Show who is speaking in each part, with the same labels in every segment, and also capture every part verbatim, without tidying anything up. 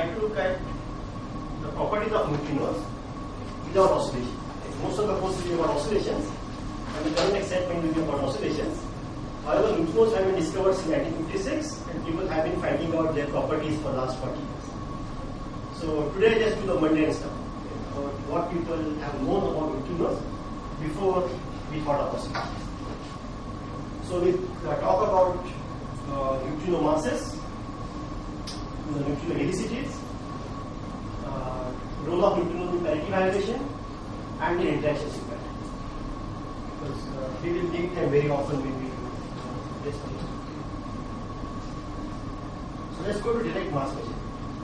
Speaker 1: try to look at the properties of neutrinos without oscillation. Most of the course will be about oscillations, and the current excitement will be about oscillations. However, neutrinos have been discovered since nineteen fifty-six, and people have been finding out their properties for the last forty years. So today, just do the mundane stuff. Okay, what people have known about neutrinos before we thought of oscillations. So we uh, talk about uh, neutrino masses, the neutrino helicities, uh, role of neutrinos in parity violation, and their interactions in parity. Because uh, we will meet them very often when we do uh, this thing. So let's go to direct mass measurement.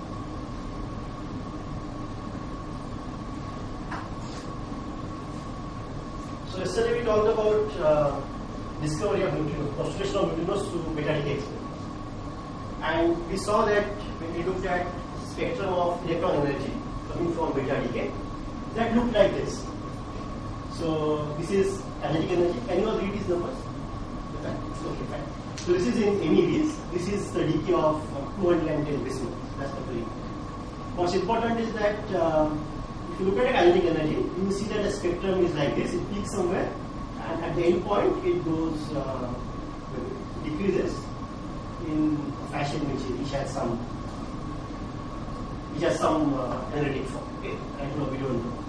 Speaker 1: So yesterday we talked about uh, discovery of neutrinos, postulation of neutrinos through beta decay experiment. And we saw that when we looked at spectrum of electron energy coming from beta decay, that looked like this. So this is kinetic energy. Can you all read these numbers? Okay, fine. So this is in M E Vs. This is the decay of uh, two hundred ten Bismuth. That's the very important. What's important is that uh, if you look at a kinetic energy, you will see that the spectrum is like this. It peaks somewhere, and at the end point, it goes uh, decreases in a fashion which, which has some which has some uh, energetic form. Okay, right now we don't know.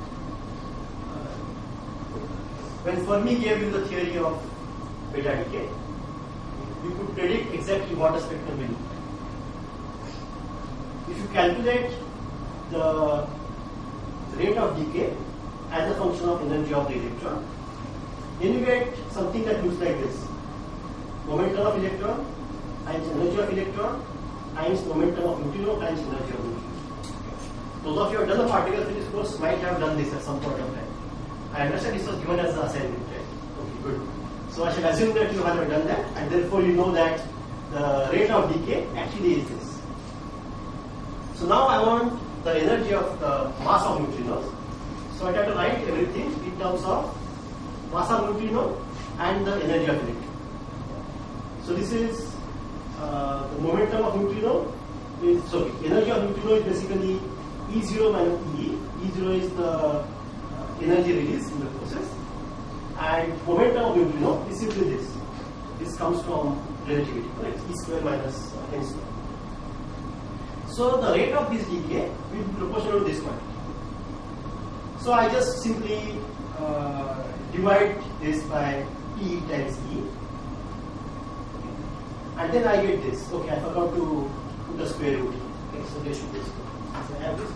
Speaker 1: When Fermi gave you the theory of beta decay, you could predict exactly what the spectrum will look like. If you calculate the rate of decay as a function of energy of the electron, then you get something that looks like this. Momentum of electron times energy of electron times momentum of neutrino times energy of neutrino. Those of you who have done the particle physics course might have done this at some point of time. I understand this was given as an assignment, right? Okay, good. So I should assume that you have done that, and therefore you know that the rate of decay actually is this. So now I want the energy of the mass of neutrinos. So I have to write everything in terms of mass of neutrino and the energy of electron. So this is uh, the momentum of neutrino. Is, sorry, energy of neutrino is basically E zero minus E. E zero is the energy release in the process, and momentum of neutrino is simply this. This comes from relativity, right? E square minus uh, n square. So the rate of this decay will be proportional to this quantity. So I just simply uh, divide this by E times E, okay. And then I get this. Okay, I forgot to put the square root. Okay, so there should be square. So I have this.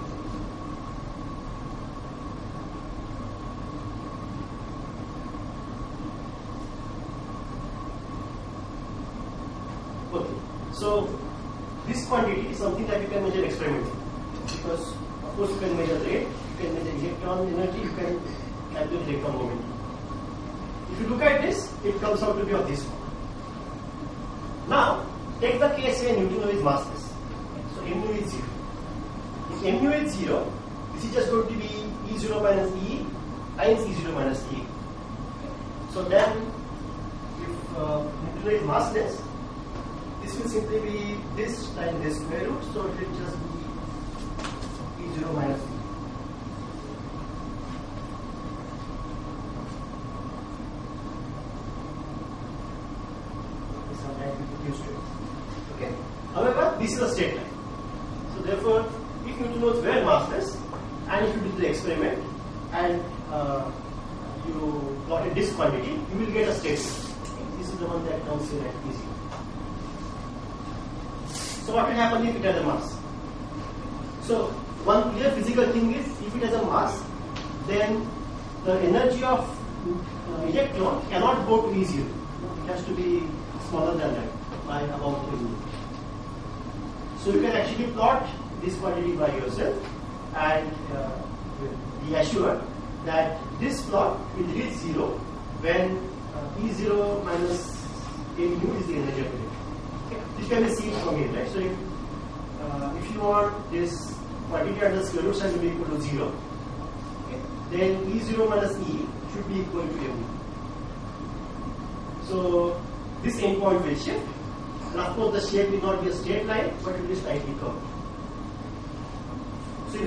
Speaker 1: So this quantity is something that you can measure experimentally, because of course you can measure rate, you can measure electron energy, you can calculate electron momentum. If you look at this, it comes out to be of this form. Now take the case where neutrino is massless. So mu is zero. If mu is zero, this is just going to be E zero minus E times E zero minus E. So then, if uh, neutrino is massless, this will simply be this times this square root, so it will just be E zero minus E. Sometimes we get used to it. Okay. However, this is a straight line. So therefore, if neutrinos were massless, and if you do the experiment and uh, you plotted this quantity, you will get a straight line. This is the one that comes in at E zero. So what will happen if it has a mass? So one clear physical thing is, if it has a mass, then the energy of uh, electron cannot go to E zero. It has to be smaller than that, by about three. So you can actually plot this quantity by yourself and uh, be assured that this plot will reach zero when uh, E zero minus mu is the energy of electron. This can be seen from here, right? So if, uh, if you want this quantity under the square root sign to be equal to zero, okay, then E zero minus E should be equal to mu. So this endpoint will shift, and of course the shape will not be a straight line, but it will be slightly curved.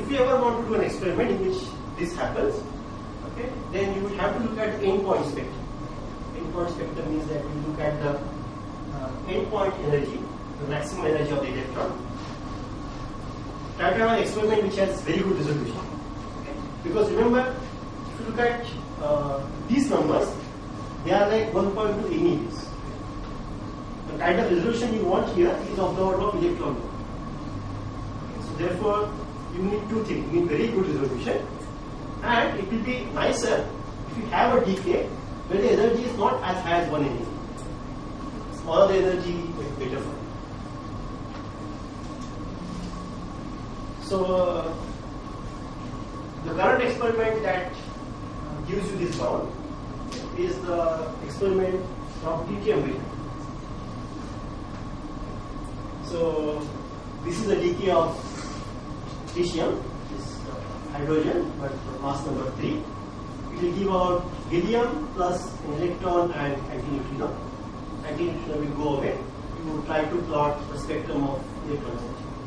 Speaker 1: if you ever want to do an experiment in which this happens, okay, then you would have to look at the endpoint spectrum. Endpoint spectrum means that you look at the uh, endpoint energy, the maximum energy of the electron. Try to have an experiment which has very good resolution. Okay? Because remember, if you look at uh, these numbers, they are like one point two M eVs. The kind of resolution you want here is of the order of electron volt. So therefore, you need two things. You need very good resolution, and it will be nicer if you have a decay where the energy is not as high as one M eV. Smaller the energy, better for you. So uh, the current experiment that gives you this bound is the experiment from tritium reactor. So this is the decay of tritium, this uh, hydrogen, but mass number three. It will give out helium plus an electron and antineutrino. Antineutrino will go away. You will try to plot the spectrum of electrons.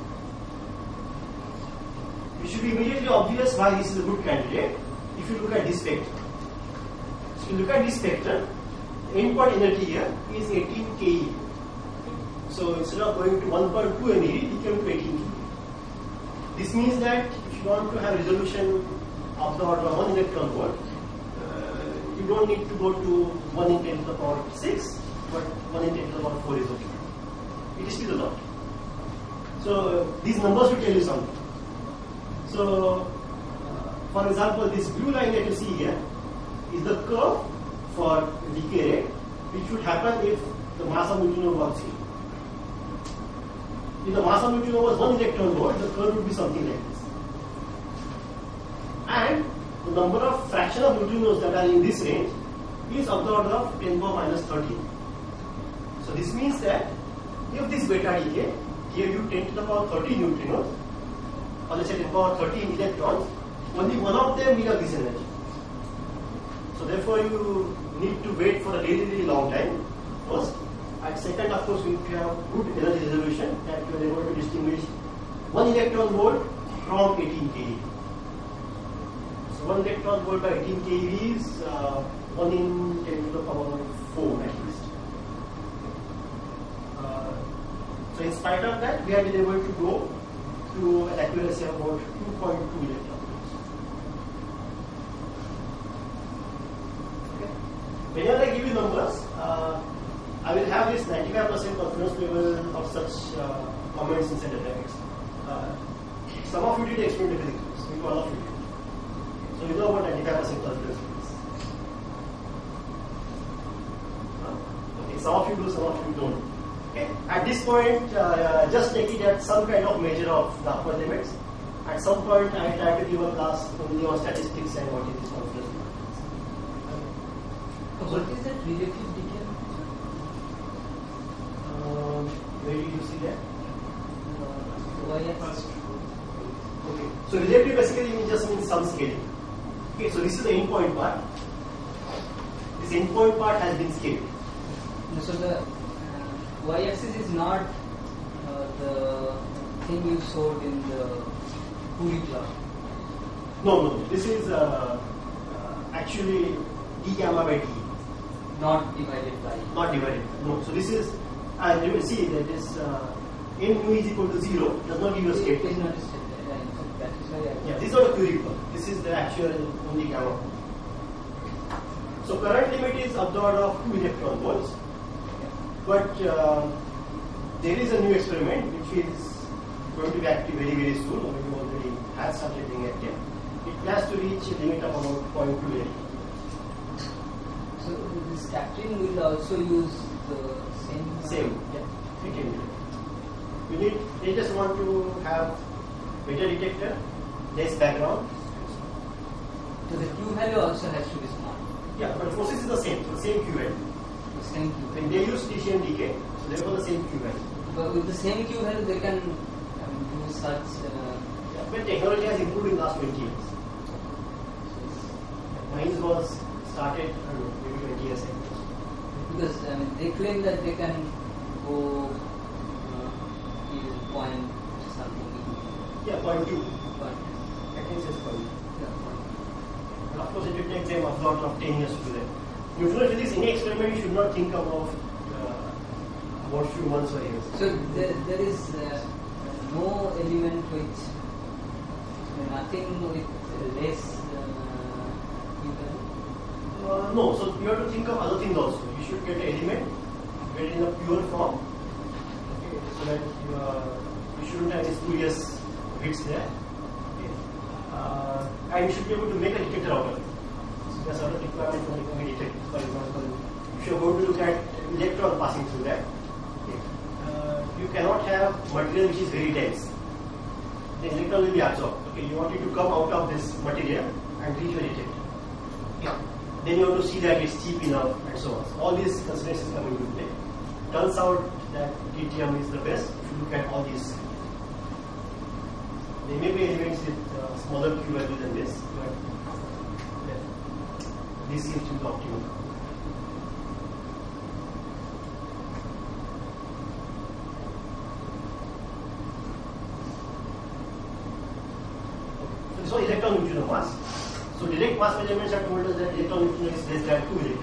Speaker 1: It should be immediately obvious why this is a good candidate if you look at this spectrum. So if you look at this spectrum, the endpoint energy here is eighteen K E. So instead of going to one point two M eV, it came to eighteen K E. This means that if you want to have resolution of the order of one electron volt, uh, you don't need to go to one in ten to the power six, but one in ten to the power four is okay. It is still a lot. So uh, these numbers will tell you something. So, uh, for example, this blue line that you see here is the curve for decay rate, which would happen if the mass of neutrino was zero. If the mass of neutrino was one electron volt, the curve would be something like this. And the number of fraction of neutrinos that are in this range is of the order of ten to the power minus thirteen. So this means that if this beta decay gave you ten to the power thirty neutrinos, or let's say ten to the power thirteen electrons, only one of them will have this energy. So therefore you need to wait for a really, really long time first. And second, of course, we need to have good energy resolution that you are able to distinguish one electron volt from eighteen K eV. So one electron volt by eighteen K eV is uh, one in ten to the power four at least. Uh, so in spite of that, we have been able to go to an accuracy of about two point two electron volts. Okay. Whenever I give you numbers, uh, I will have this ninety-five percent confidence level of such uh, comments inside the brackets. Uh, some of you did experimental physics, maybe all of you did. So you know what ninety-five percent confidence is. Uh, okay, some of you do, some of you don't. Okay. At this point, uh, just take it at some kind of measure of the upper limits. At some point, I try to give a class only on statistics and what is this confidence level.
Speaker 2: So what is that relative decay?
Speaker 1: Um, where did you see that?
Speaker 2: Uh, y-axis.
Speaker 1: Okay. So relative basically means just means some scaling. Okay. So this is the endpoint part. This endpoint part has been scaled.
Speaker 2: So the uh, y-axis is not uh, the thing you showed in the Puri class.
Speaker 1: No, no. This is uh, uh, actually d gamma by d.
Speaker 2: Not divided by.
Speaker 1: Not divided. No. So this is. Uh, you will see that this uh, m mu is equal to zero does not give you a state.
Speaker 2: It is not a state. That is why I
Speaker 1: Yeah, this is not a Curie curve. This is the actual only gamma. So current limit is of the order of two electron volts. But uh, there is a new experiment which is going to be active very very soon, or maybe already has started being active. It has to reach a limit of about zero point two electron.
Speaker 2: So this scattering will also use the same.
Speaker 1: Same, yeah, we can do it. We need, they just want to have better detector, less background.
Speaker 2: So the Q value also has to be small.
Speaker 1: Yeah, but the process is the same, so the same Q value.
Speaker 2: The same Q
Speaker 1: When
Speaker 2: value.
Speaker 1: they use tritium decay, so therefore the same Q value.
Speaker 2: But with the same Q value, they can um, do such. Uh,
Speaker 1: Yeah, but technology has improved in the last twenty years. Mine was started, I don't know, maybe twenty years ago.
Speaker 2: because I mean, they claim that they can go uh, in point something.
Speaker 1: Yeah, point two.
Speaker 2: But
Speaker 1: Yes, yes, fine.
Speaker 2: Yeah.
Speaker 1: And of course, it will take them a lot of ten years to do that. Neutrino physics, any experiment you should not think about uh, about few months or years.
Speaker 2: So there, there is uh, no element which nothing with less uh, you can.
Speaker 1: Uh, no, so you have to think of other things also. You should get an element, get it in a pure form, okay, so that you, uh, you shouldn't have any spurious bits there. Okay. Uh, and you should be able to make a detector out of it. So there's other requirement for making a detector. For example, if you're going to look at electron passing through that, okay, uh, you cannot have material which is very dense. The electron will be absorbed. Okay, you want it to come out of this material and reach your detector. Okay. Then you have to see that it's cheap enough and so on. So all these considerations come into play. Turns out that tritium is the best if you look at all these. There may be elements with uh, smaller Q value than this, but yeah, this seems to be optimal. So this was electron neutrino mass. So direct mass measurements have told us that electron neutrino is less than two electrons.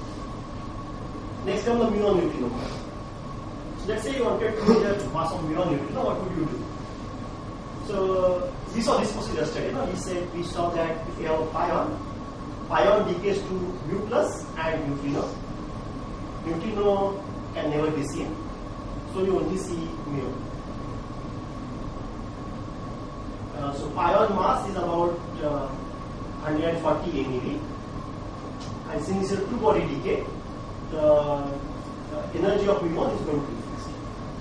Speaker 1: Next comes the muon neutrino mass. So let's say you wanted to measure mass of muon neutrino, what would you do? So we saw this procedure study. No? We said we saw that if you have a pion, pion decays to mu plus and neutrino. Neutrino can never be seen, so you only see muon. Uh, so pion mass is about uh, one hundred forty MeV, and since it's a two-body decay, the uh, energy of muon is going to be fixed.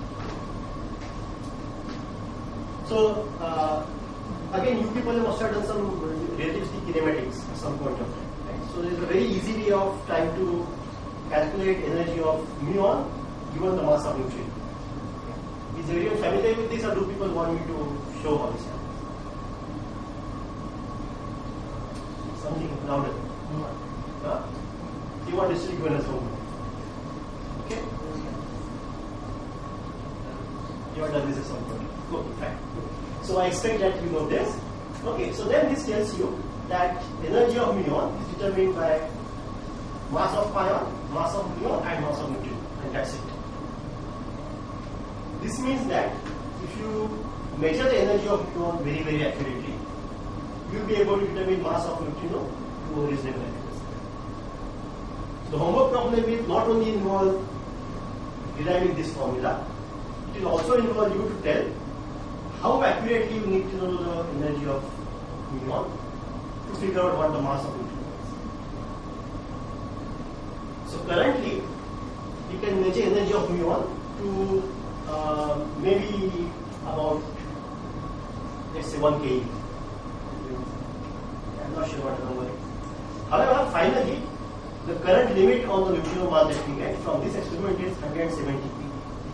Speaker 1: So uh, again, you people must have done some relativistic kinematics at some point of time. Right? So there is a very easy way of trying to calculate energy of muon given the mass of neutrino. Is everyone familiar with this, or do people want me to show how this happens? Something louder. Huh? You want to still given us homework. Okay? You have done this at some point. Okay, fine. So I expect that you know this. Okay, so then this tells you that energy of muon is determined by mass of pion, mass of muon, and mass of neutrino, and that's it. This means that if you measure the energy of muon very, very accurately, you will be able to determine mass of neutrino to a reasonable accuracy. The homework problem will not only involve deriving this formula, it will also involve you to tell how accurately you need to know the energy of muon to figure out what the mass of neutrino is. So currently, we can measure energy of muon to uh, maybe about, let's say, one keV. I'm not sure what the number is. However, finally, the current limit on the neutrino mass that we get from this experiment is one hundred seventy keV.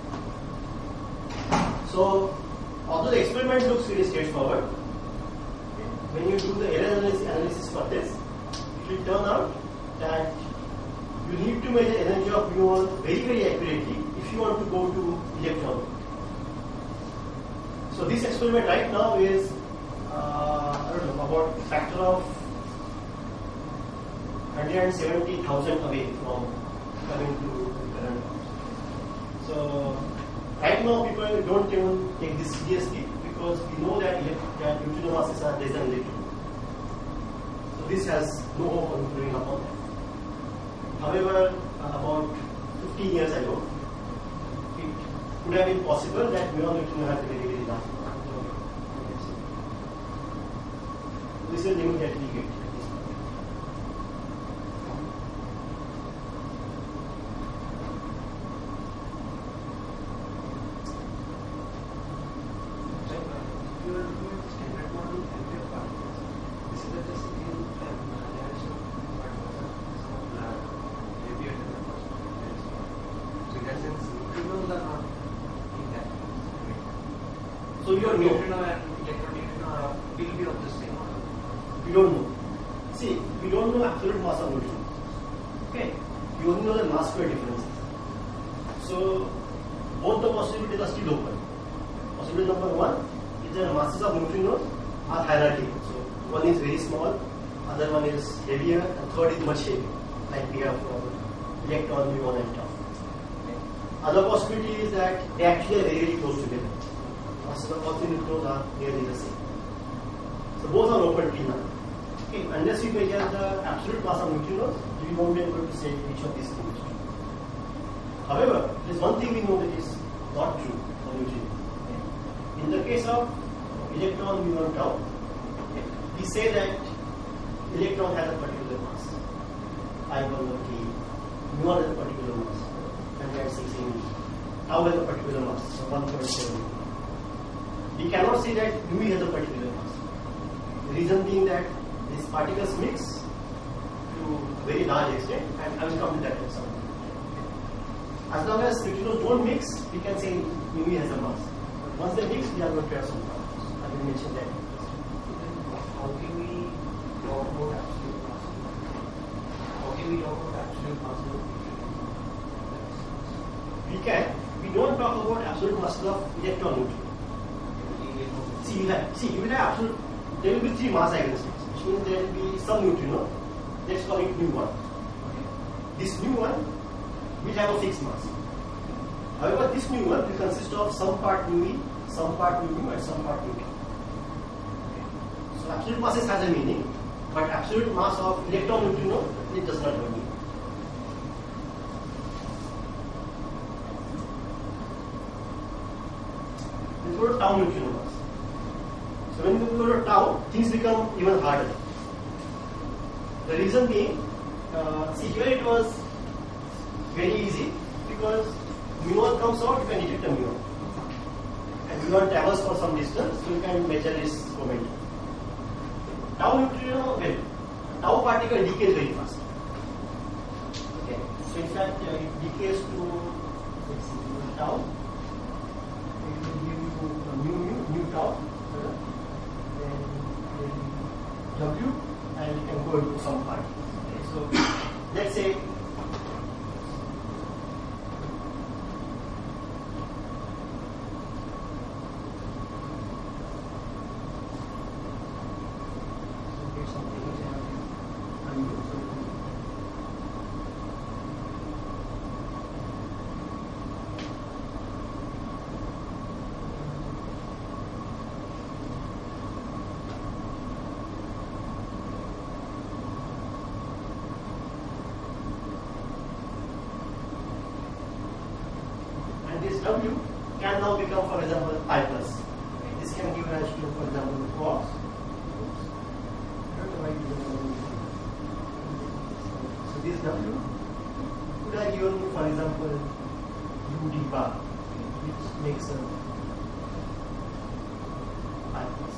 Speaker 1: So, although the experiment looks very straightforward, when you do the error analysis for this, it will turn out that you need to measure energy of muon very, very accurately if you want to go to electron. So this experiment right now is, uh, I don't know, about a factor of one hundred seventy thousand away from coming to the current. So right now people don't even take this seriously because we know that, that neutrino masses are less than electron. So this has no hope of improving upon that. However, uh, about fifteen years ago, it could have been possible that muon neutrino has a very, very large amount. This is the limit that we get. So you don't know.
Speaker 3: Neutrino and electron neutrino will be of the same order.
Speaker 1: We don't know. See, we don't know absolute mass of neutrino. Okay, we only know the mass square differences. So both the possibilities are still open. Possibility number one is that masses of neutrinos are hierarchical. So one is very small, other one is heavier, and third is much heavier, like we have for electron, muon, and tau. Okay. Other possibility is that they actually are very, very close together. So all three neutrons are nearly the same. So both are open till now. Okay, unless you measure the absolute mass of neutrinos, you won't be able to say which of these things. However, there is one thing we know that is not true for neutrinos. Okay. In the case of electron, muon, tau, okay, we say that electron has a particular mass, I one of K, muon has a particular mass, and that's six M e. Tau has a particular mass, so one point seven. We cannot say that mu has a particular mass. The reason being that these particles mix to a very large extent, and I will come to that in some. As long as neutrinos don't mix, we can say mu has a mass. But once they mix, we are going to have some problems. I will mention that.
Speaker 3: How can we talk about absolute mass? How can we talk about absolute mass of
Speaker 1: We can. We don't talk about absolute masses of electron neutrino. See, you have, see, you will have absolute. There will be three mass eigenstates, which means there will be some neutrino. Let's call it mu one. This mu one will have a fixed mass. However, this mu one will consist of some part mu e, some part mu mu, and some part mu k. So absolute masses has a meaning, but absolute mass of electron neutrino, it does not have a meaning. Let's go to tau neutrino mass. So when we go to tau, things become even harder. The reason being, uh, see here it was very easy because muon comes out, you can detect a muon. And muon travels for some distance, so you can measure its momentum. Tau neutrino, well, tau particle decays very fast. Okay, so in fact uh, it decays to, let's see, tau. It will give you uh, mu mu, mu tau, uh, then, then W, and you can go into some part. Okay, so let's say this W can now become, for example, pi plus. Okay, this can give rise to, for example, quarks. So this W could have given, for example, U d bar, which makes a pi plus.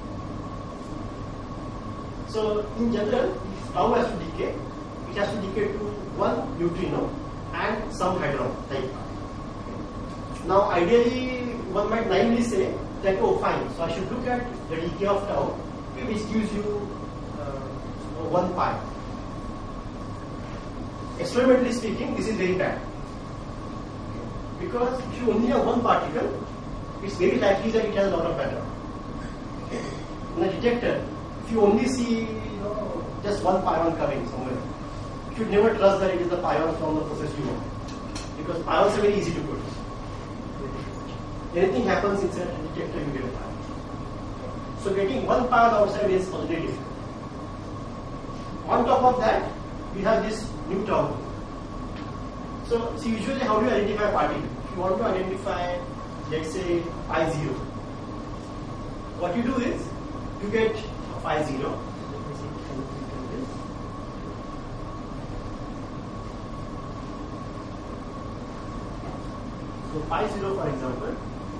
Speaker 1: So in general, if tau has to decay, it has to decay to one neutrino and some hadron type. Now, ideally, one might naively say that, oh, fine, so I should look at the decay of tau, which gives you uh, one pi. Experimentally speaking, this is very bad. Because if you only have one particle, it's very likely that it has a lot of matter. In a detector, if you only see you know, just one pion coming somewhere, you should never trust that it is the pion from the process you want. Because pions are very easy to produce. Anything happens inside a detector, you get a pion. So getting one pion outside is already difficult. On top of that, we have this new tau. So, see, usually how do you identify a particle? If you want to identify, let's say, pi zero, what you do is, you get a pi zero. Let me see, can you click on this? So, pi zero, for example,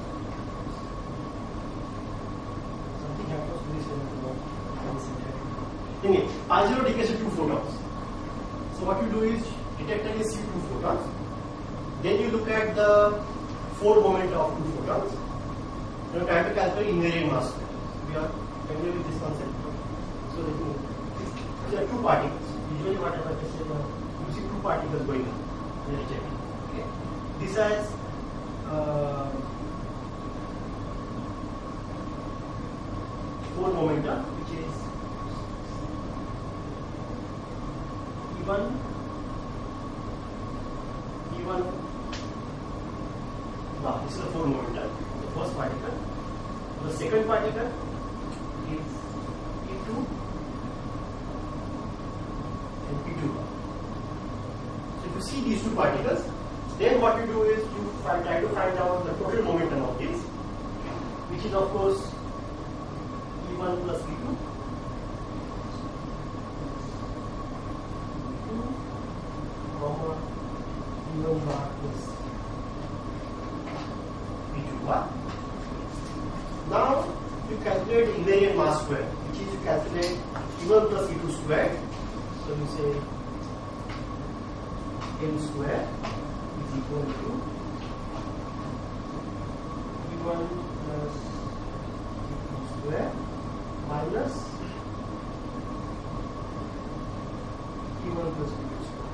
Speaker 1: something happens to this one. Anyway, pi zero decays to two photons. So what you do is detector is see two photons. Then you look at the four moment of two photons. You are trying to calculate invariant mass. We are familiar with this concept. So let me. These are two particles. Usually, whatever I say, you see two particles going on in a detector. Okay. This has uh, four momentum, which is E one, E one. Wow, this is the four momentum. The first particle. The second particle is E two and P two. So if you see these two particles, then what you do is you try to find out the total momentum of this, which is of course E one plus E two. Comma E one bar plus P two bar. Now you calculate invariant mass square, which is you calculate E one plus E two squared. So you say M square is equal to E one plus E two square minus E one plus E two square.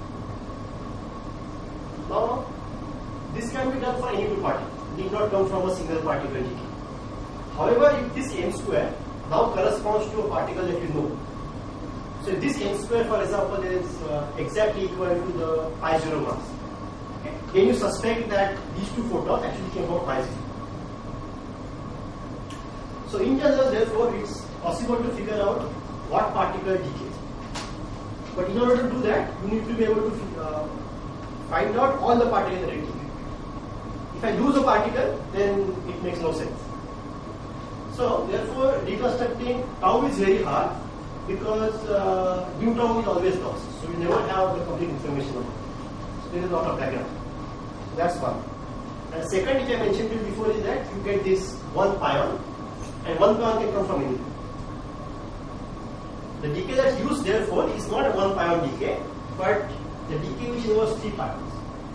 Speaker 1: Now this can be done for any two particles. It need not come from a single particle decay. However, if this m square now corresponds to a particle that you know, so if this m square, for example, is uh, exactly equal to the pi zero mass, okay, then you suspect that these two photons actually came from pi zero. So in general, therefore, it's possible to figure out what particle decays. But in order to do that, you need to be able to uh, find out all the particles that decay. If I lose a particle, then it makes no sense. So therefore, reconstructing tau is very hard because uh, nu tau is always lost. So you never have the complete information on it. So there is a lot of background. That's one. And second, which I mentioned to you before, is that you get this one pion, and one pion can come from anywhere. The decay that's used, therefore, is not a one pion decay, but the decay which involves three pions.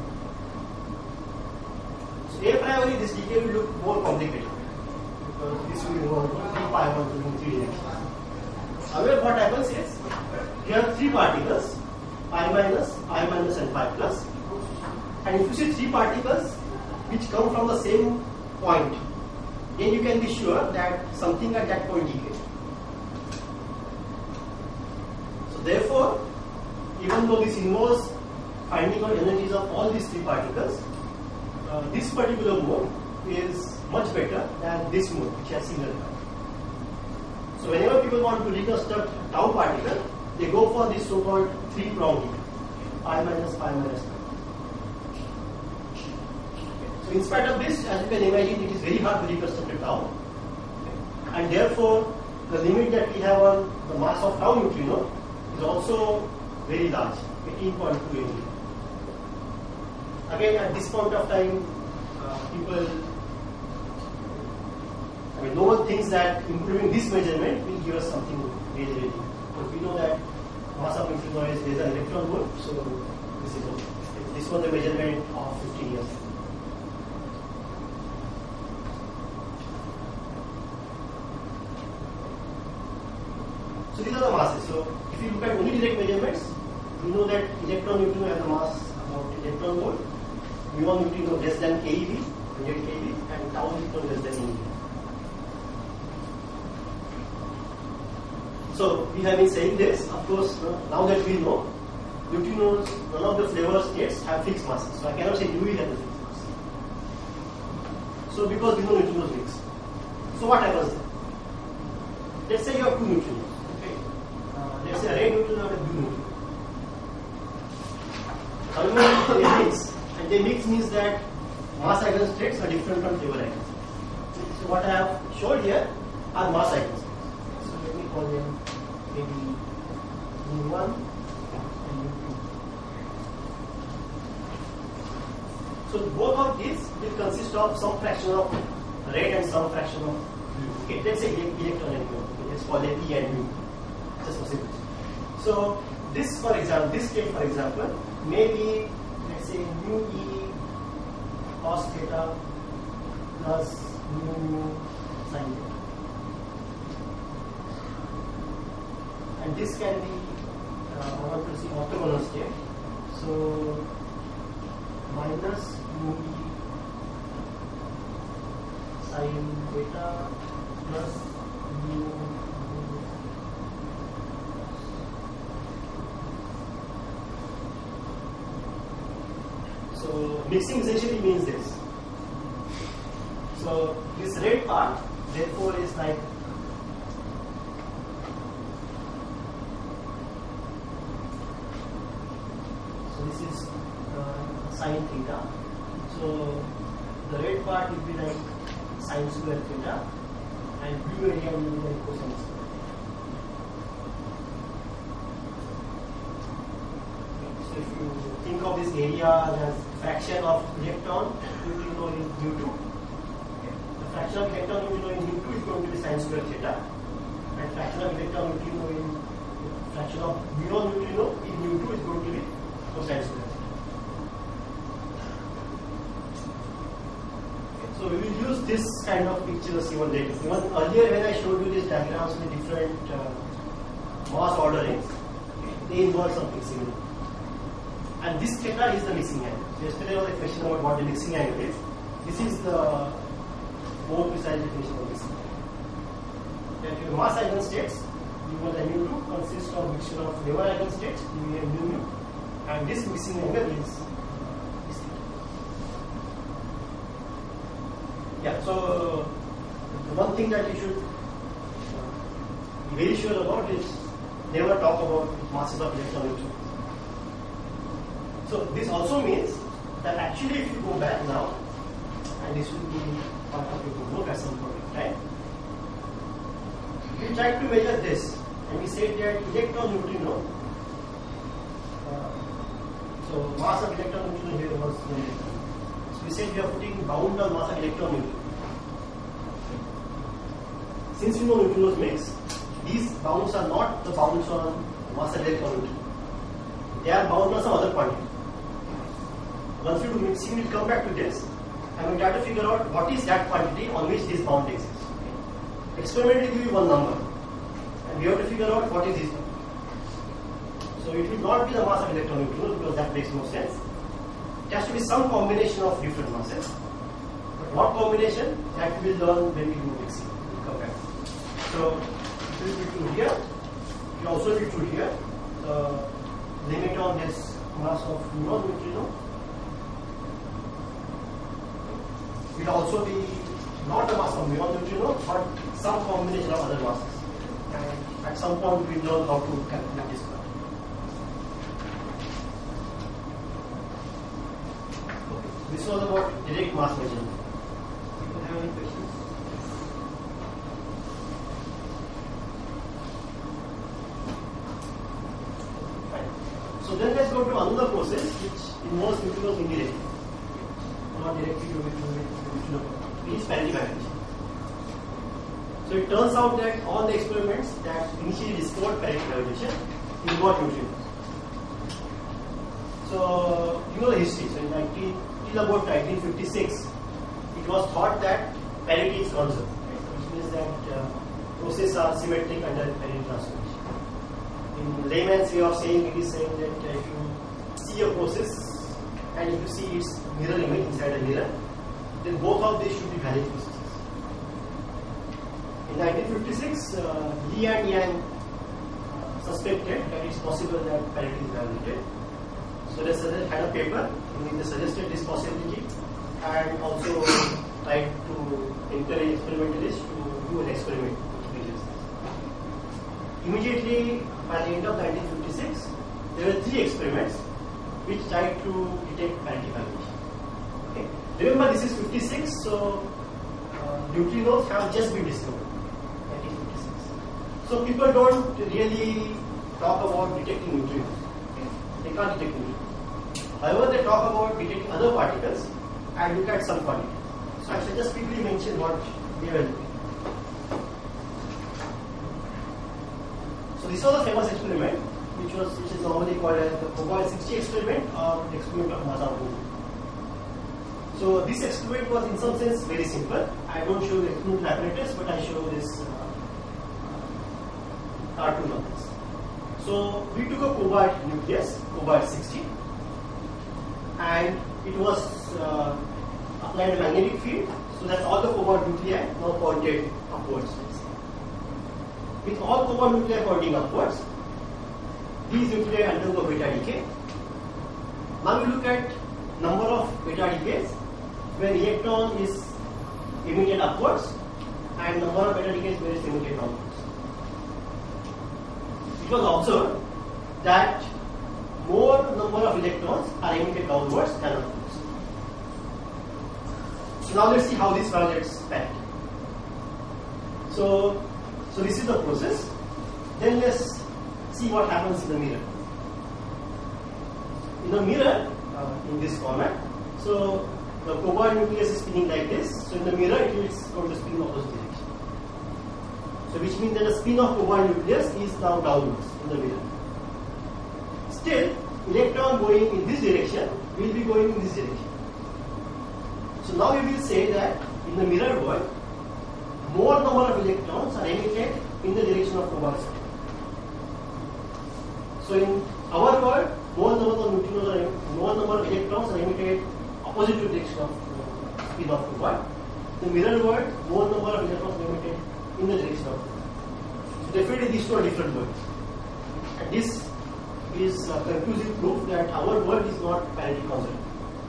Speaker 1: So a priori, this decay will look more complicated, because this will involve three pions in three directions. However, what happens is, you have three particles, pi minus, pi minus and pi plus, and if you see three particles which come from the same point, then you can be sure that something at that point decays. So therefore, even though this involves finding out energies of all these three particles, uh, this particular mode is much better than this mode, which has single pion. So whenever people want to reconstruct tau particle, they go for this so-called three-prong decay, pi minus, pi minus, pi. So in spite of this, as you can imagine, it is very hard to reconstruct a tau, and therefore the limit that we have on the mass of tau neutrino is also very large, eighteen point two MeV. Again, at this point of time, uh, people, I mean, no one thinks that improving this measurement will give us something really, really good. But we know that mass of neutrino is there is an electron volt, so this is okay. This was the measurement of fifteen years. So these are the masses. So if you look at only direct measurements, we know that electron neutrino has a mass about electron volt, muon neutrino less than keV, one hundred keV, and tau neutrino less than eV. So we have been saying this. Of course, now that we know, neutrinos, none of the flavor states have fixed masses. So I cannot say U E has a fixed mass. So because we know neutrinos mix. So what happens then? Let's say you have two neutrinos. Let's say a red neutrino and a blue neutrino. However, they mix, and they mix means that mass eigenstates are different from flavor eigenstates. So what I have showed here are mass eigenstates. So let me call them maybe U one and U two. So both of these will consist of some fraction of red and some fraction of blue. Okay, let's say electron and muon. Okay, let's call it E and mu. Just for simplicity. So this, for example, this state, for example, may be, let's say, mu e cos theta plus mu mu sin theta, and this can be, uh, I want to see orthogonal state. So minus mu e sin theta plus mu mixing essentially means this. So this red part therefore is like so this is uh, sine theta. So the red part will be like sine square theta and blue area will be like cosine square. So if you think of this area as fraction of electron neutrino in mu two, the fraction of electron neutrino in mu two is going to be sine square theta, and fraction of electron neutrino in fraction of muon neutrino in mu two is going to be cosine square. So we will use this kind of pictures even later. Even earlier when I showed you these diagrams with different uh, mass orderings, they involve something similar. And this theta is the mixing angle. So yesterday was a question about what the mixing angle is. This is the more precise definition of mixing angle. That your mass eigenstates, mu one and mu two, consists of mixture of never eigenstates, mu and mu mu, and this mixing angle is this theta. Yeah, so the one thing that you should be very sure about is never talk about masses of electron neutrons. So this also means that actually if you go back now, and this will be part of your homework at some point in time, we tried to measure this, and we said that electron neutrino, uh, so mass of electron neutrino here was one electron. So we said we are putting bound on mass of electron neutrino. Since we know neutrinos mix, these bounds are not the bounds on mass of electron neutrino. They are bound on some other quantity. Once you do mixing, we will come back to this and we try to figure out what is that quantity on which this bound exists. Okay. Experiment will give you one number and we have to figure out what is this number. So it will not be the mass of electron neutrinos because that makes no sense. It has to be some combination of different masses. But what combination? That we will learn when we do mixing. We will come back. So it will be true here. It will also be true here. The limit on this mass of muon neutrino will also be not the mass of muon neutrino, but some combination of other masses. And at some point we will learn how to calculate this part. Okay. This was about direct mass measurement. People have any questions? Fine. So then let's go to another process which involves neutrinos indirectly. Not directly to neutrino, is parity bifurcation. So it turns out that all the experiments that initially discovered parity bifurcation involve neutrinos. So you know the history. So in nineteen, till about nineteen fifty-six, it was thought that parity is conserved, right? Which means that uh, processes are symmetric under parity transformation. In layman's way of saying it is saying that uh, if you see a process and if you see its mirror image inside a mirror, then both of these should be valid processes. In nineteen fifty-six, uh, Li and Yang uh, suspected that it's possible that parity is violated. So they had a paper in which they suggested this possibility and also tried to encourage experimentalists to do an experiment which measures this. Immediately, by the end of nineteen fifty-six, there were three experiments which tried to detect parity violation. Okay. Remember, this is fifty-six, so uh, neutrinos have just been discovered. nineteen fifty-six. So people don't really talk about detecting neutrinos. Okay. They can't detect neutrinos. However, they talk about detecting other particles and look at some quantity. So I shall just quickly mention what they were doing. So this was a famous experiment, which was which is normally called as the cobalt sixty experiment or the experiment of Mazabu. So this experiment was in some sense very simple. I don't show the experimental apparatus, but I show this uh, cartoon of this. So we took a cobalt nucleus, cobalt sixty, and it was uh, applied a magnetic field so that all the cobalt nuclei now pointed upwards. With all cobalt nuclei pointing upwards, these nuclei undergo beta decay. Now we look at number of beta decays where electron is emitted upwards and number of beta decays where it's emitted downwards. It was observed that more number of electrons are emitted downwards than upwards. So now let's see how this projects pan. So, so this is the process. Then let's see what happens in the mirror. In the mirror, uh, in this format, so the cobalt nucleus is spinning like this. So in the mirror, it is going to spin in opposite direction. So which means that the spin of cobalt nucleus is now downwards in the mirror. Still, electron going in this direction will be going in this direction. So now we will say that in the mirror world, more number of electrons are emitted in the direction of cobalt spin. So in our world, more number of neutrinos are, more number of electrons are emitted opposite to the direction of uh, spin of cobalt. In the mirror world, more number of electrons are emitted in the direction of cobalt. So definitely these two are different worlds. And this is a conclusive proof that our world is not parity conserved.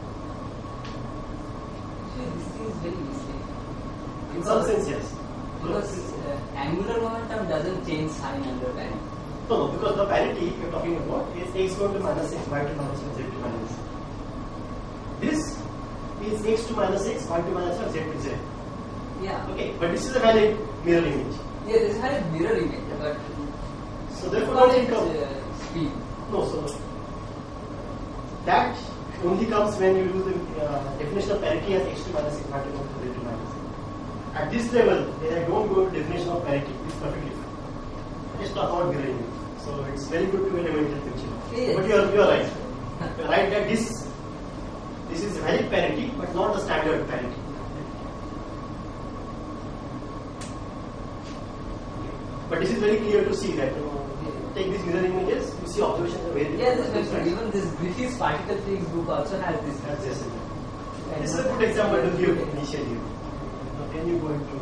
Speaker 2: This is very misleading.
Speaker 1: In some sense, yes.
Speaker 2: Because uh, angular momentum doesn't change sign under parity.
Speaker 1: No, no, because the parity you're talking about is x going to minus x, y to minus x, z to minus x. This is x to minus x, y to minus x, z to z.
Speaker 2: Yeah.
Speaker 1: Okay, but this is a valid mirror image.
Speaker 2: Yeah, this is a mirror image, but
Speaker 1: So therefore,
Speaker 2: not
Speaker 1: don't
Speaker 2: its
Speaker 1: think of
Speaker 2: uh, speed.
Speaker 1: no. So that only comes when you do the uh, definition of parity as x to minus x, y to minus x, z to minus x. At this level, when I don't go to definition of parity, it's perfectly fine. I just talk about mirror image. So it's very good to get a mental picture.
Speaker 2: Yes.
Speaker 1: But you are you are right. You are right that this this is valid parity, but not the standard parity. But this is very clear to see that you know, take these mirror images, you see observations are very
Speaker 2: Yeah, this
Speaker 1: different.
Speaker 2: makes sense. Even this Griffith's particle physics book also has this.
Speaker 1: That's just it. This is a good example to give initially. Now then you go into.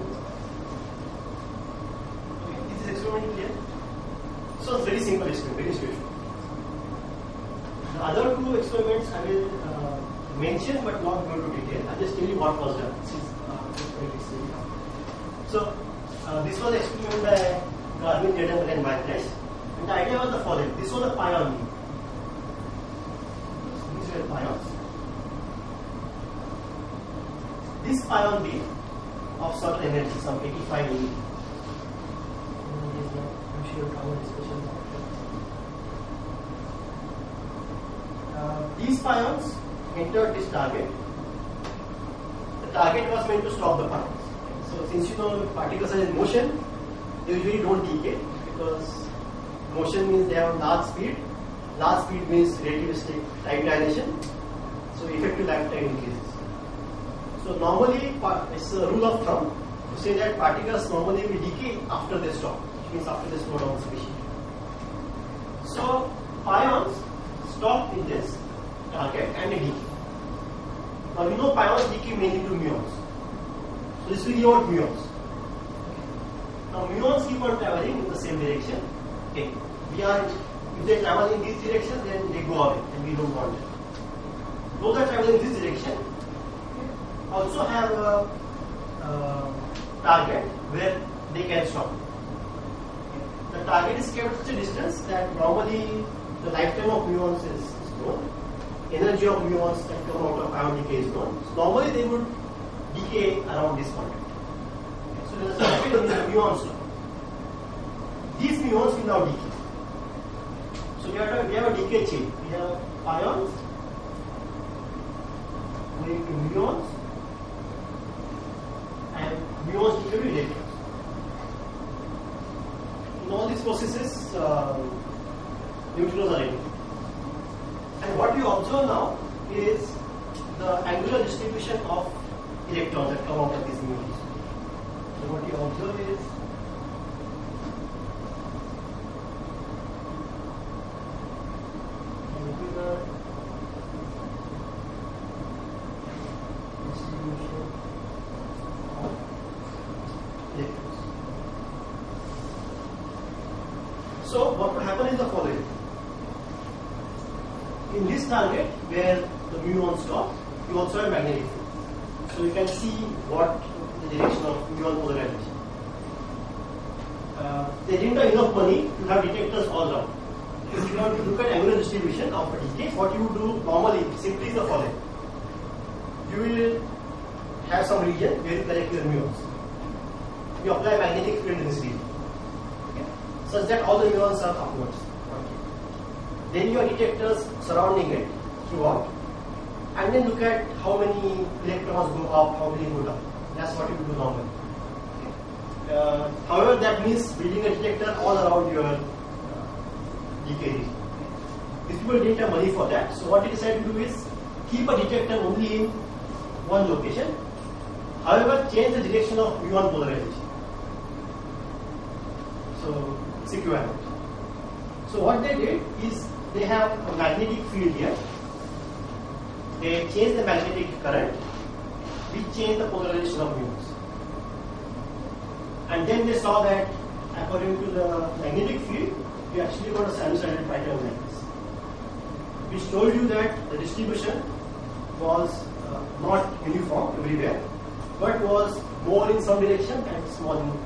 Speaker 1: Okay, is this experiment clear? So it's very simple experiment, very straightforward. The other two experiments I will uh, mention but not go into detail. I'll just tell you what was done. This is uh, very simple. So uh, this was an experiment by Garvin, Dedemer and Weierstrass. And the idea was the following. This was a pion beam. These were pions. This pion beam of certain energy, some eighty-five eV. I'm sure cover discussion after. Uh, these pions entered this target. The target was meant to stop the pions. So since you know particles are in motion, they usually don't decay because motion means they have large speed. Large speed means relativistic time dilation. So effective lifetime increases. So normally, it's a rule of thumb to say that particles normally will decay after they stop, which means after they slow down the species. So pions stop in this target and they decay. Now we know pions decay mainly to muons. So this will be your muons. Now muons keep on traveling in the same direction. Okay. We are, if they travel in this direction, then they go away and we don't want them. Those that travel in this direction also have a uh, target where they can stop. The target is kept at such a distance that normally the lifetime of muons is, is known. Energy of muons that come out of ion decay is known. So normally they would decay around this point. So there is a circuit in the muons now. These muons will now decay. So we have a, we have a decay chain. We have ions going to muons and muons decay to electrons. In all these processes, uh, neutrinos are emitted. And what you observe now is the angular distribution of electrons that come out of these neutrons. So what you observe is angular distribution of electrons. So what would happen is the following. In this target where the muon stop, you also have magnetic field. So you can see what the direction of muon polarization. Uh, they didn't have enough money to have detectors all around. If you want to look at angular distribution of a decay, what you do normally simply is the following. You will have some region where you collect your muons. You apply magnetic field in this region, okay, such that all the muons are upwards. Okay. Then your detectors surrounding it throughout, and then look at how many electrons go up, how many go down. That's what you do normally. Okay. Uh, however, that means building a detector all around your uh, decay region. Okay. These people didn't have money for that, so what they decided to do is keep a detector only in one location. However, change the direction of muon polarization. So it's equivalent. So what they did is they have a magnetic field here. They change the magnetic current, which change the polarization of muons. And then they saw that according to the magnetic field, you actually got a sinusoidal pattern like this, which told you that the distribution was uh, not uniform everywhere, but was more in some direction and small in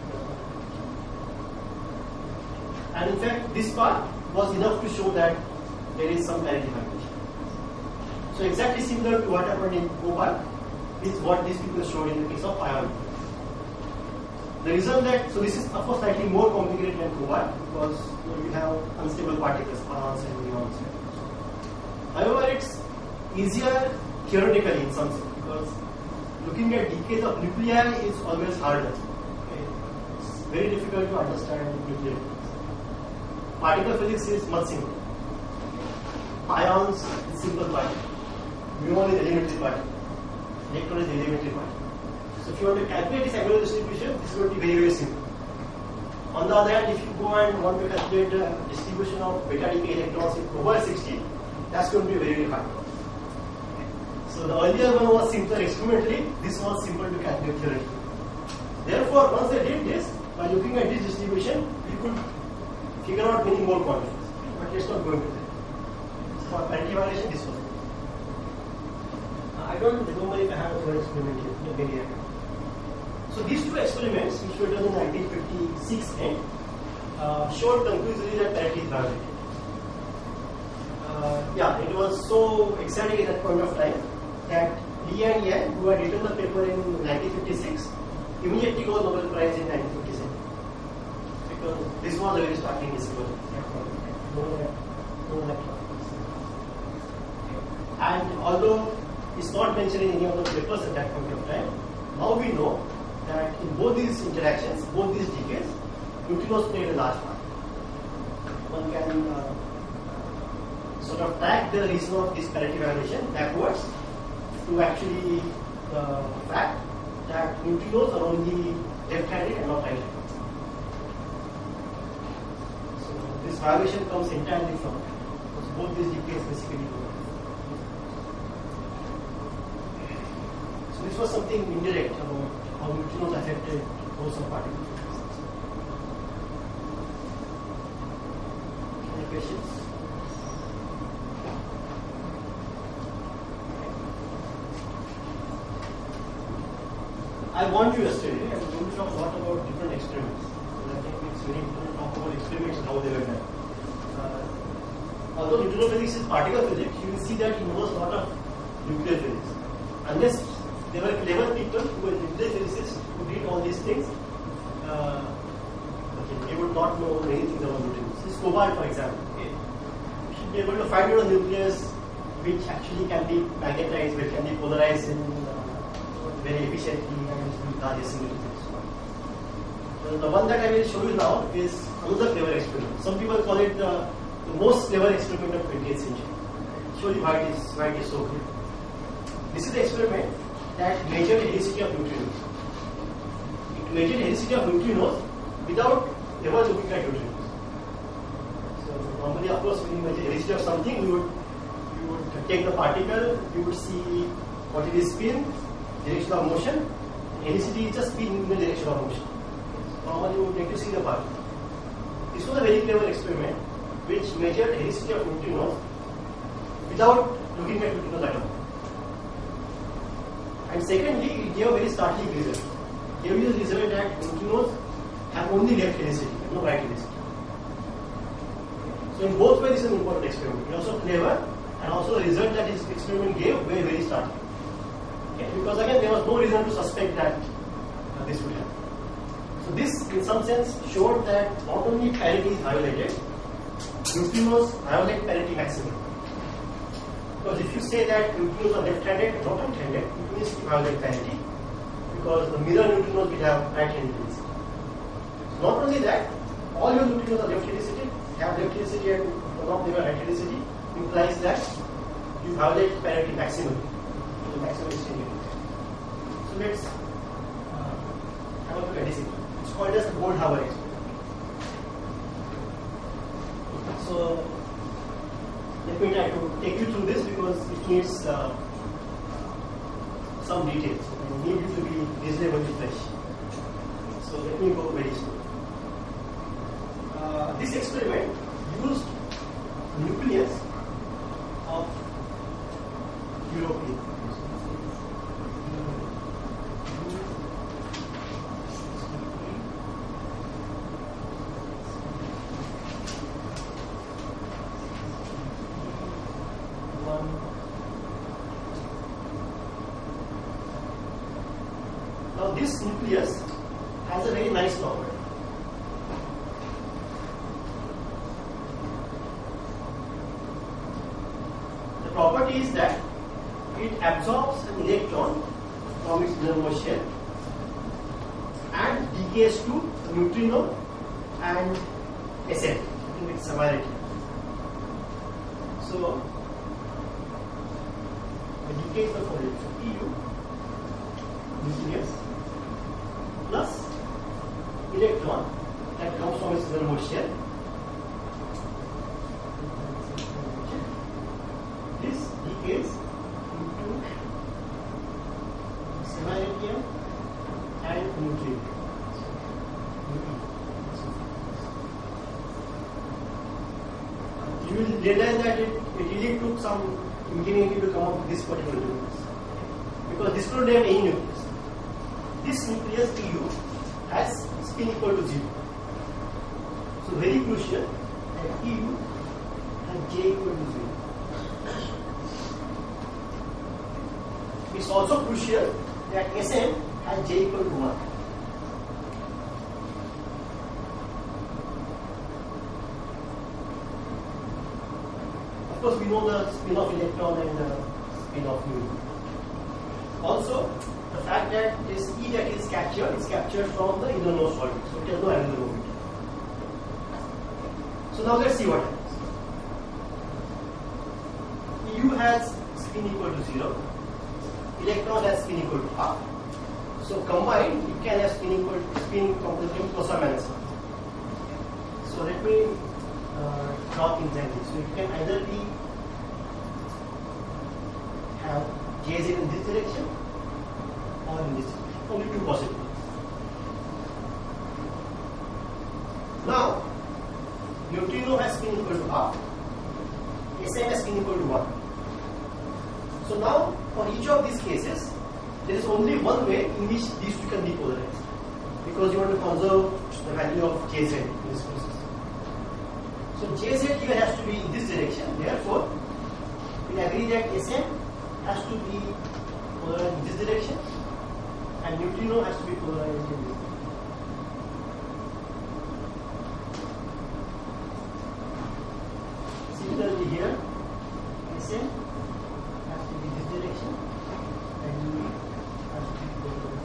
Speaker 1: and in fact this part was enough to show that there is some parity vibration. So exactly similar to what happened in cobalt is what these people showed in the case of ion. The reason that, so this is of course slightly more complicated than cobalt because you, know, you have unstable particles, ions and muons. However, it's easier theoretically in some sense because looking at decays of nuclei is always harder. Okay? It's very difficult to understand nuclear physics. Particle physics is much simpler. Ions is simple particle. Muon is elementary particle. Electron is elementary particle. So if you want to calculate this angular distribution, this will be very, very simple. On the other hand, if you go and want to calculate the distribution of beta decay electrons in cobalt sixteen, that's going to be very, very hard. So the earlier one was simpler experimentally, this was simple to calculate theoretically. Therefore, once they did this, by looking at this distribution, we could figure out many more quantities. But let's not go into that. So for parity violation, this was it. I don't remember if I have a third experiment here, maybe I have. So these two experiments, which were done in nineteen fifty-six end, uh, showed conclusively that parity is violated. Uh, yeah, it was so exciting at that point of time that Lee and Yang, who had written the paper in nineteen fifty-six, immediately got Nobel Prize in nineteen fifty-seven. Because this was a very startling discovery. And although it's not mentioned in any of the papers at that point of time, now we know that in both these interactions, both these decays, neutrinos played a large part. One can uh, sort of track the reason of this parity violation backwards to actually the fact that neutrinos are only left-handed and not right-handed. So this violation comes entirely from that, because both these decays basically do that. So this was something indirect about how neutrinos affected both of particles. Any questions? I warned you yesterday, I'm going to talk a lot about different experiments. So I think it's very important to talk about experiments and how they were done. Uh, although neutrino physics is particle physics, you will see that it knows a lot of nuclear physics. Unless there were clever people who were nuclear physicists who did all these things, uh, okay, they would not know many things about neutrinos. This cobalt, for example, okay, you should be able to find out a nucleus which actually can be magnetized, which can be polarized in uh, very efficiently and large singularities. Uh, the one that I will show you now is another clever experiment. Some people call it the, the most clever experiment of twentieth century. I'll show you why it is, why it is so clear. This is the experiment that measured the helicity of neutrinos. It measured the helicity of neutrinos without ever looking at neutrinos. So normally, of course, when you measure the helicity of something, you would you would take the particle, you would see what it is spin, direction of motion. Helicity is just spin in the direction of motion. Normally, you would take to see the particle. This was a very clever experiment which measured the helicity of neutrinos without looking at neutrinos atom. And secondly, it gave a very startling result. It gave you the result that neutrinos have only left helicity, no right helicity. So in both ways, this is an important experiment. It also clever, and also the result that this experiment gave very, very startling. Okay? Because again, there was no reason to suspect that uh, this would happen. So this, in some sense, showed that not only parity is violated, neutrinos violate parity maximum. Because if you say that neutrinos are left-handed and not right-handed, it means you violate parity, because the mirror neutrinos will have right-handed helicity. Not only that, all your neutrinos are left helicity, have left helicity and one of them are right helicity, implies that you violate parity maximum, the maximum extended. So let's uh, have a look at this. It's called as the Goldhaber experiment. So let me try to take you through this because it needs uh, some details. I need you to be reasonably fresh. So let me go very slow. Uh, this experiment used nucleus of European. Now this nucleus has a very nice property. The property is that it absorbs an electron from its innermost shell and decays to a neutrino and S N in its similarity. So the decay is the following: so P U nucleus plus electron that comes from its innermost shell. This decays into semi-radium and nucleus. You will realize that it, it really took some engineering to come up with this particular nucleus, because this could have any nucleus. This nucleus P U has spin equal to zero. So very crucial that P U has J equal to zero. It's also crucial that S M has J equal to one. Of course, we know the spin of electron and the spin of neuron. Also, the fact that this E that is captured is captured from the innermost orbit, so it has no angular momentum. So now let's see what happens. U has spin equal to zero, electron has spin equal to half. So combined, it can have spin equal to spin composition plus or minus one. So let me uh, draw things like this. So it can either be have Jz in this direction or in this direction. Only two possibilities. Now, neutrino has spin equal to half, S M has spin equal to one. So now, for each of these cases, there is only one way in which these two can be polarized, because you want to conserve the value of Jz in this process. So Jz here has to be in this direction. Therefore, we agree that S M has to be polarized in this direction, and neutrino has to be polarized in this direction. Similarly here, S M has to be this direction, and U has to be polarized.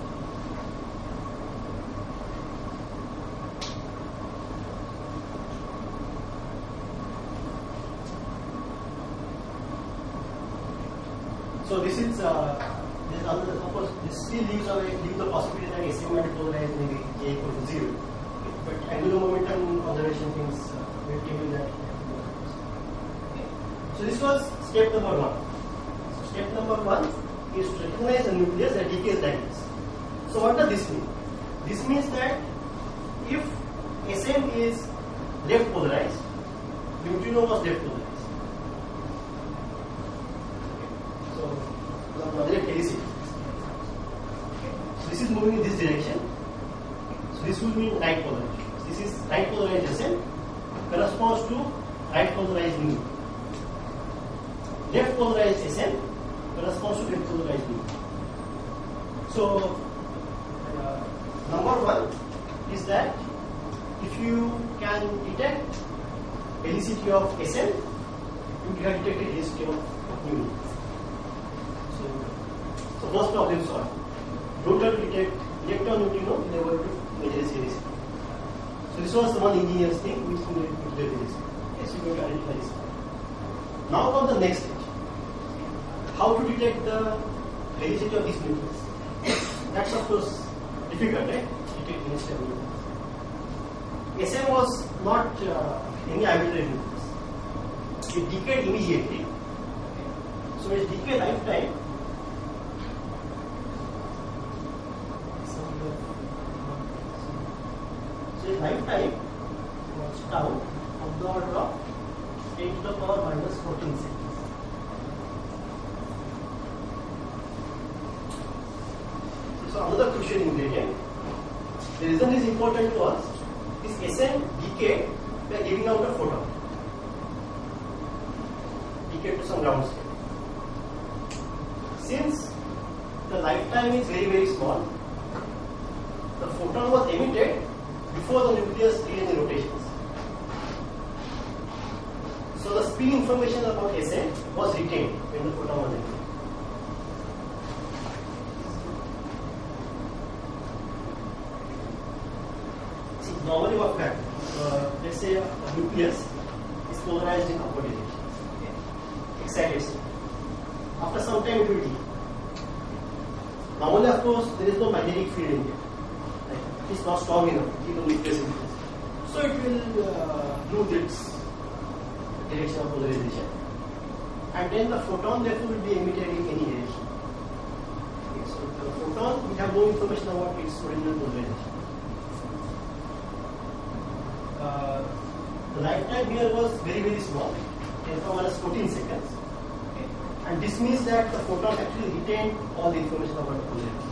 Speaker 1: So this is uh, this other, of course, this still leaves away leaves the possibility that S M might be polarized maybe J equal to zero. But angular momentum observation things uh, will tell you that. Okay. So this was step number one. So step number one is to recognize a nucleus that decays like this. So what does this mean? This means that if S M is left polarized, neutrino was left polarized. another helicity. So this is moving in this direction. So this will mean right polarization. This is right polarized S M corresponds to right polarized nu. Left polarized S M corresponds to left polarized nu. So uh, number one is that if you can detect helicity of S M, you can detect the helicity of nu. So, so first problem solved. Don't have to detect electron neutrino in order to measure its helicity. So this was the one engineer's thing which we need to do this. Yes, you going to identify this. Now comes the next stage. How to detect the helicity of this nucleus? That's of course difficult, right? Detect unstable nucleus. S M was not uh, any arbitrary nucleus. It decayed immediately. So its decay lifetime so its lifetime was tau of the order of ten to the power minus fourteen seconds. So another crucial ingredient. The reason is important to us is S M decay by giving out a photon. Decay to some ground state. Since the lifetime is very very small, the photon was emitted before the nucleus did any rotations. So the spin information about S M was retained when the photon was emitted. See, normally what happens? Uh, let's say a, a nucleus is polarized in upward direction. Okay. Excited state. After some time it will decay. Normally, of course, there is no magnetic field in it. Like, it is not strong enough to keep the nucleus in place. So it will uh, lose its direction of polarization. And then the photon therefore will be emitted in any direction. Okay, so the photon, we have no information about its original polarization. Uh, the lifetime here was very very small, ten to the minus fourteen seconds. And this means that the photon actually retained all the information about the polarization.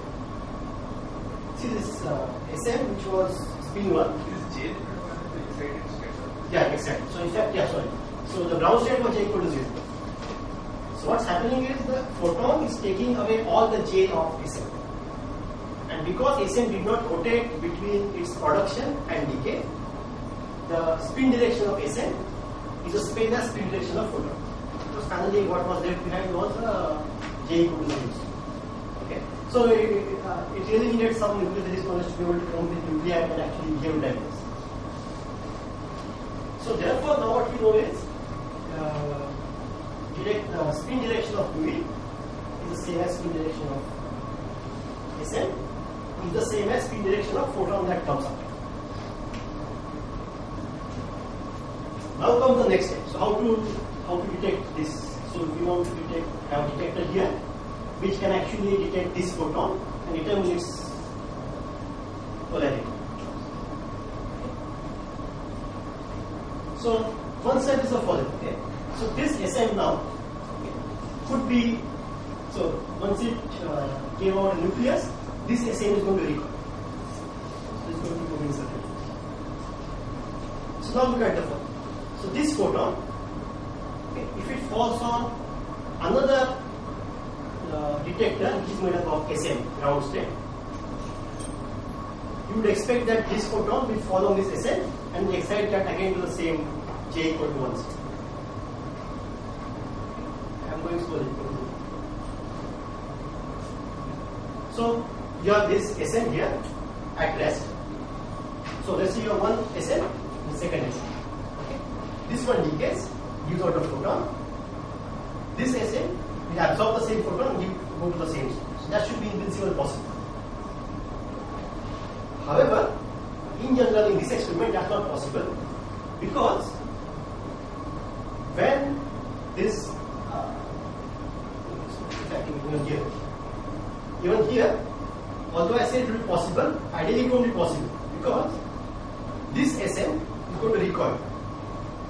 Speaker 1: See this uh, S M which was spin one.
Speaker 4: Is J excited state?
Speaker 1: Yeah, exactly. So in fact, yeah, sorry. So the ground state was J equal to zero. So what's happening is the photon is taking away all the J of S M. And because S M did not rotate between its production and decay, the spin direction of S M is the same as spin direction of photon. So finally what was left behind was uh, J equal to zero. Okay. So it, uh, it really needed some nuclear response to be able to come with nuclei and actually behave like this. So therefore now what we know is uh, direct, uh, spin direction of U V is the same as spin direction of S M is the same as spin direction of photon that comes out. Now comes the next step. So how to how to detect this? So we want to detect have a detector here which can actually detect this photon and determine its polarity. So one side is the following. Okay. So this S M now okay, could be so once it uh, came out a nucleus, this S M is going to recoil. So it's going to go in circuit. So now look at the photon. So this photon, okay, if it falls on another uh, detector which is made up of S M ground state, you would expect that this photon will fall on this S M and excite that again to the same J equal to one state. I am going slowly. So you have this S M here at rest. So let's say you have one S M and second S M. Okay. This one decays, gives out a photon. This S M will absorb the same photon and give, go to the same state. So that should be in principle possible. However, in general, in this experiment, that's not possible because when this, uh, in fact, even here, even here, although I say it will be possible, ideally it won't be possible because this S M is going to recoil.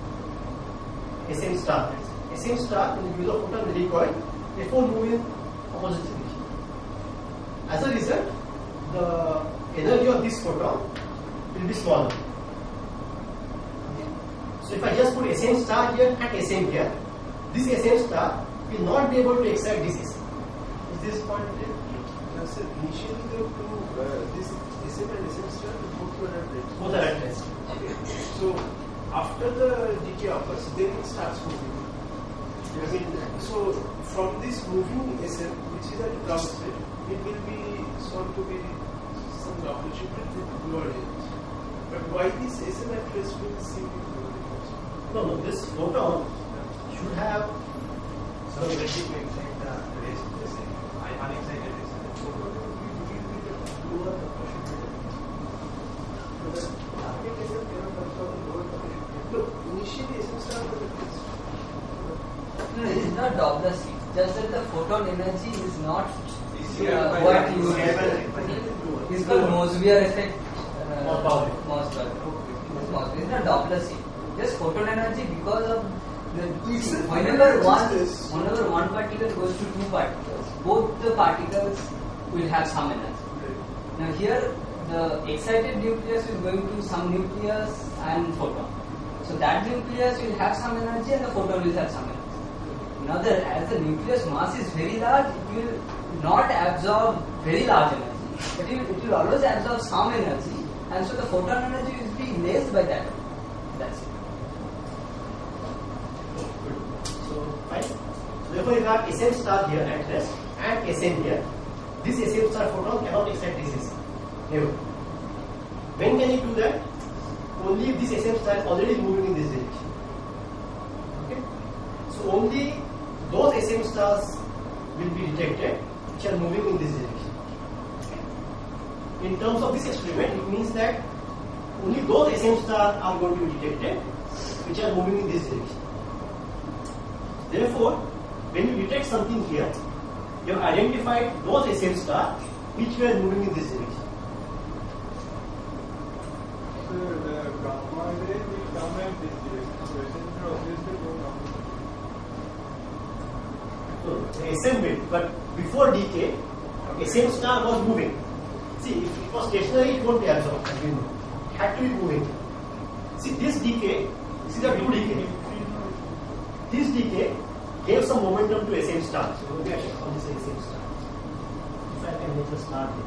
Speaker 1: S M star. S M star in the use of photon will recoil, therefore you will opposite direction. As a result, the energy of this photon will be smaller. Okay. So if I just put S M star here and S M here, this S M star will not be able to excite this S M. Is this point clear?
Speaker 5: Now, sir, initially the two, uh, this S M and S M star, both were at rest.
Speaker 1: Both are at rest.
Speaker 5: Okay. So, after the decay occurs, then it starts moving. I mean, so from this moving S M, which is at ground state, it will be sort to be some opportunity with lower energy. But why this S M at rest will seem to be lower energy?
Speaker 1: No, no, this photon should have
Speaker 4: So when you excite the rays, let's say, I unexcited rays,
Speaker 5: So, what will be lower the possibility? So, the target S M cannot absorb lower possibility. No, initially S M star was at rest.
Speaker 2: No, it is not Doppler shift. Just that the photon energy is not
Speaker 4: here
Speaker 2: uh,
Speaker 4: by
Speaker 2: what
Speaker 4: the-
Speaker 2: you
Speaker 4: here by
Speaker 2: it is called Mossbier effect. Uh,
Speaker 1: Mossbauer.
Speaker 2: Mossbauer. It is not Doppler shift. Just photon energy because of the
Speaker 5: It's a-
Speaker 2: whenever one
Speaker 5: this.
Speaker 2: whenever one particle goes to two particles, both the particles will have some energy. Now here the excited nucleus is going to some nucleus and photon. So that nucleus will have some energy and the photon will have some energy. Now the, as the nucleus mass is very large, it will not absorb very large energy. But it will, it will always absorb some energy, and so the photon energy will be less by that. That's it.
Speaker 1: So, fine. So therefore, you have S M star here at rest and S M here. This S M star photon cannot excite this S M. Never. When can you do that? Only if this S M star is already moving in this direction. Okay. So only those S M stars will be detected which are moving in this direction. Okay. In terms of this experiment, it means that only those S M stars are going to be detected which are moving in this direction. Therefore, when you detect something here, you have identified those S M stars which were moving in this direction.
Speaker 5: So, the gamma ray will come at this direction. So, S M will obviously go down.
Speaker 1: So, the S M bit, but before decay, S M star was moving. See, if it was stationary, it won't be absorbed, as we know. It had to be moving. See, this decay, this is a two decay. This decay gave some momentum to S M star. So, maybe I should call this S M star. If I can make a star here.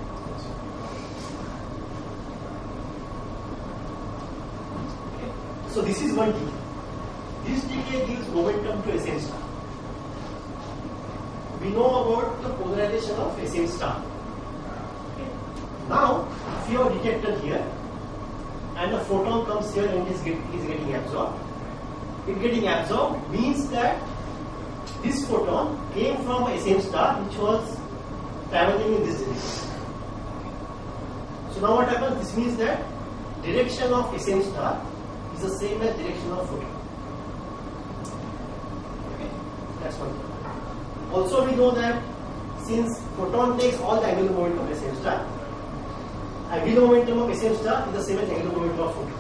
Speaker 1: Okay. So, this is one decay. This decay gives momentum to S M star. We know about the polarization of S M star. Okay. Now, if you have a detector here and a photon comes here and is, get, is getting absorbed, it getting absorbed means that this photon came from a S M star which was traveling in this direction. So now what happens? This means that direction of S M star is the same as direction of photon. Okay, that's one thing. Also, we know that since photon takes all the angular momentum of S M star, angular momentum of S M star is the same as angular momentum of photon.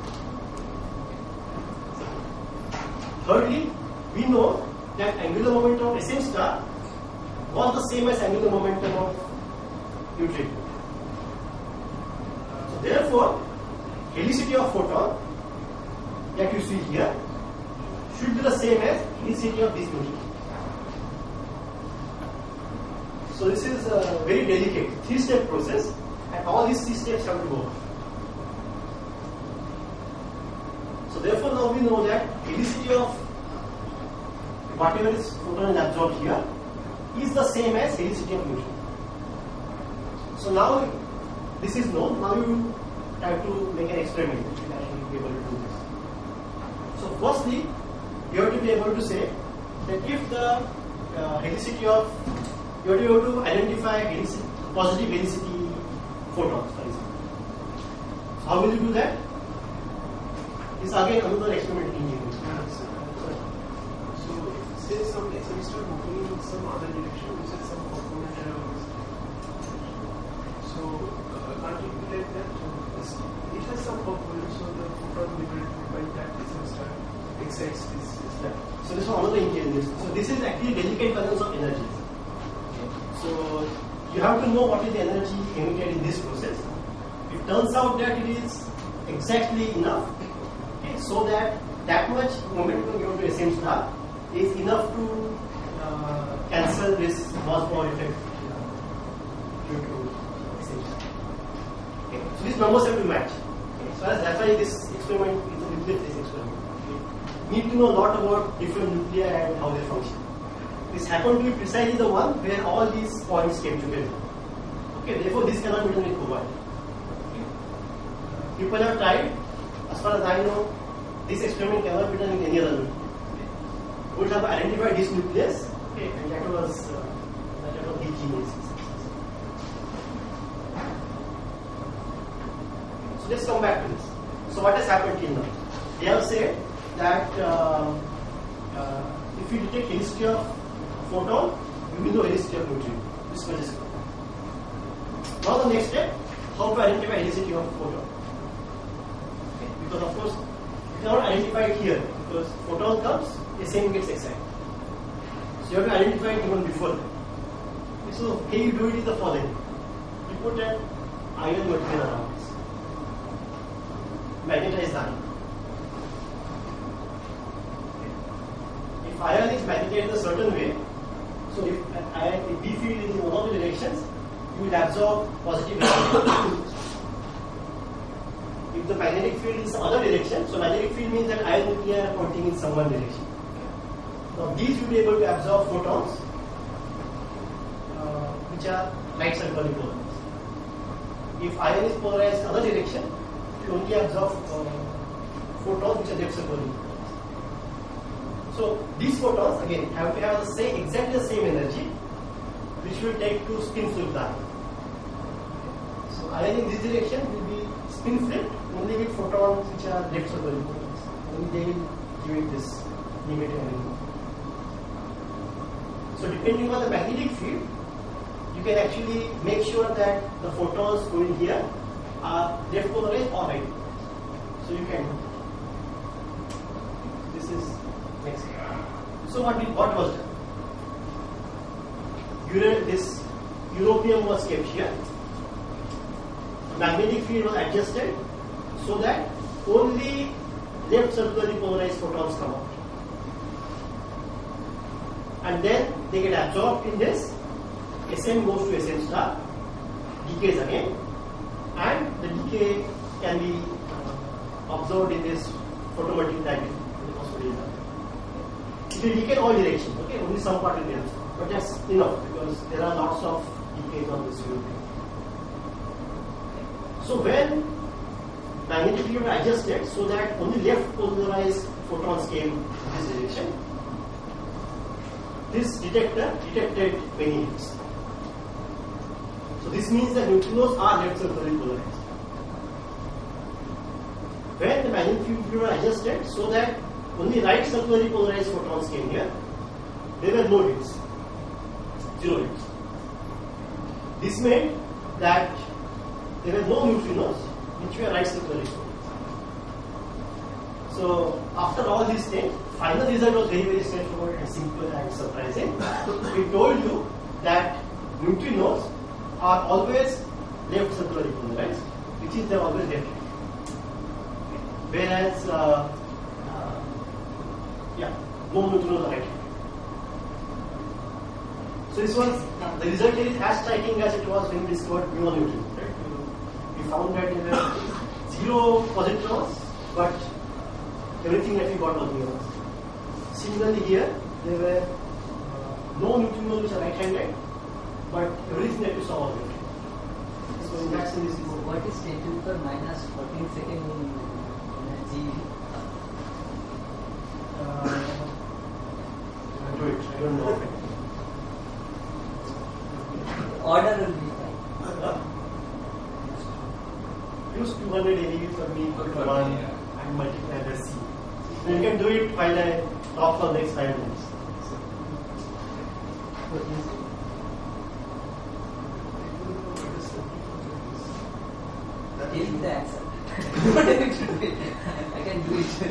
Speaker 1: Thirdly, we know that angular momentum of S M star was the same as angular momentum of neutrino. So therefore, helicity of photon that you see here should be the same as helicity of this neutrino. So this is a very delicate three-step process, and all these three steps have to go. So therefore now we know that helicity of whatever is photon is absorbed here is the same as helicity of neutrino. So now this is known. Now you have to make an experiment and actually be able to do this. So firstly, you have to be able to say that if the uh, helicity of you have to be able to identify helicity, positive helicity photons, for example. So how will you do that? This is again another experimental engineering.
Speaker 5: So, say some S M star moving in some other direction, which is some component around. So, uh, can't it be like that? So, it has some component, so the photon liberated by that S M star excites this.
Speaker 1: Yeah. So this is another engineering. So this is actually delicate balance of energies. So you have to know what is the energy emitted in this process. It turns out that it is exactly enough, okay, so that that much momentum given to S M star is enough to uh, cancel this mass power effect uh, due to S M star. Okay. So these numbers have to match. Okay. So that's why this experiment is a nuclear physics experiment. We need to know a lot about different nuclei and how they function. This happened to be precisely the one where all these points came together. Okay, therefore this cannot be done with cobalt. Okay. People have tried, as far as I know, this experiment cannot be done in any other nucleus. Okay. We would have identified this nucleus, okay, and that was uh, that was the genius. So let's come back to this. So what has happened till now? They have said that uh, uh, if you detect helicity of photon, you will know helicity of neutrino. This much is clear. Now the next step, how to identify helicity of photon. Okay. Because of course, you cannot identify it here because photon comes, S M gets excited. So you have to identify it even before that. Okay. So how you do it is the following. You put an iron material around this. Magnetize the iron. If iron is magnetized in a certain way, so if iron, if B field is in one of the directions, you will absorb positive energy. If the magnetic field is some other direction, so magnetic field means that iron nuclei are pointing in some one direction. Now these will be able to absorb photons, uh, which are light circularly polarized. If iron is polarized in other direction, it will only absorb uh, photons which are left circularly polarized. So these photons again have to have the same, exactly the same energy, which will take to spin flip the ion. So ion in this direction will be spin flipped only with photons which are left circularly polarized. Only they will give it this negative energy. So depending on the magnetic field, you can actually make sure that the photons going here are left polarized or right polarized. So you can do that. This is next. So what did, what was done? Ura, this europium was kept here. Magnetic field was adjusted so that only left circularly polarized photons come out. And then they get absorbed in this. S M goes to S M star, decays again, and the decay can be uh, observed in this photometric diagram. It will decay in all directions, okay? Only some part will be absorbed. But that's enough because there are lots of decays on this field. So when magnetic field was adjusted so that only left polarized photons came in this direction, this detector detected many hits. So this means that neutrinos are left circularly polarized. When the magnetic field was adjusted so that only right circularly polarized photons came here, there were no hits, zero hits. This meant that there were no neutrinos which were right circularly polarized. So after all these things, final result was very very straightforward and simple and surprising. We told you that neutrinos are always left circularly polarized, which is they are always left. Whereas uh, uh, yeah, no neutrinos are right. So this was uh, the result is as striking as it was when we discovered muon neutrinos. Right? We found that there were zero positrons, but everything that we got was muons. Similarly here, there were uh, no neutrinos which are right-handed, but everything that we saw was right-handed. So in that sense, this is
Speaker 2: What is ten to the power minus fourteen second in, in a G?
Speaker 1: uh, I do it. I don't know.
Speaker 2: Order will be fine.
Speaker 1: Uh, use two hundred A D V for me equal to one and multiply by C. So you can do it while I talk for the next five minutes.
Speaker 2: That is the answer. What I need to do it. I can do it.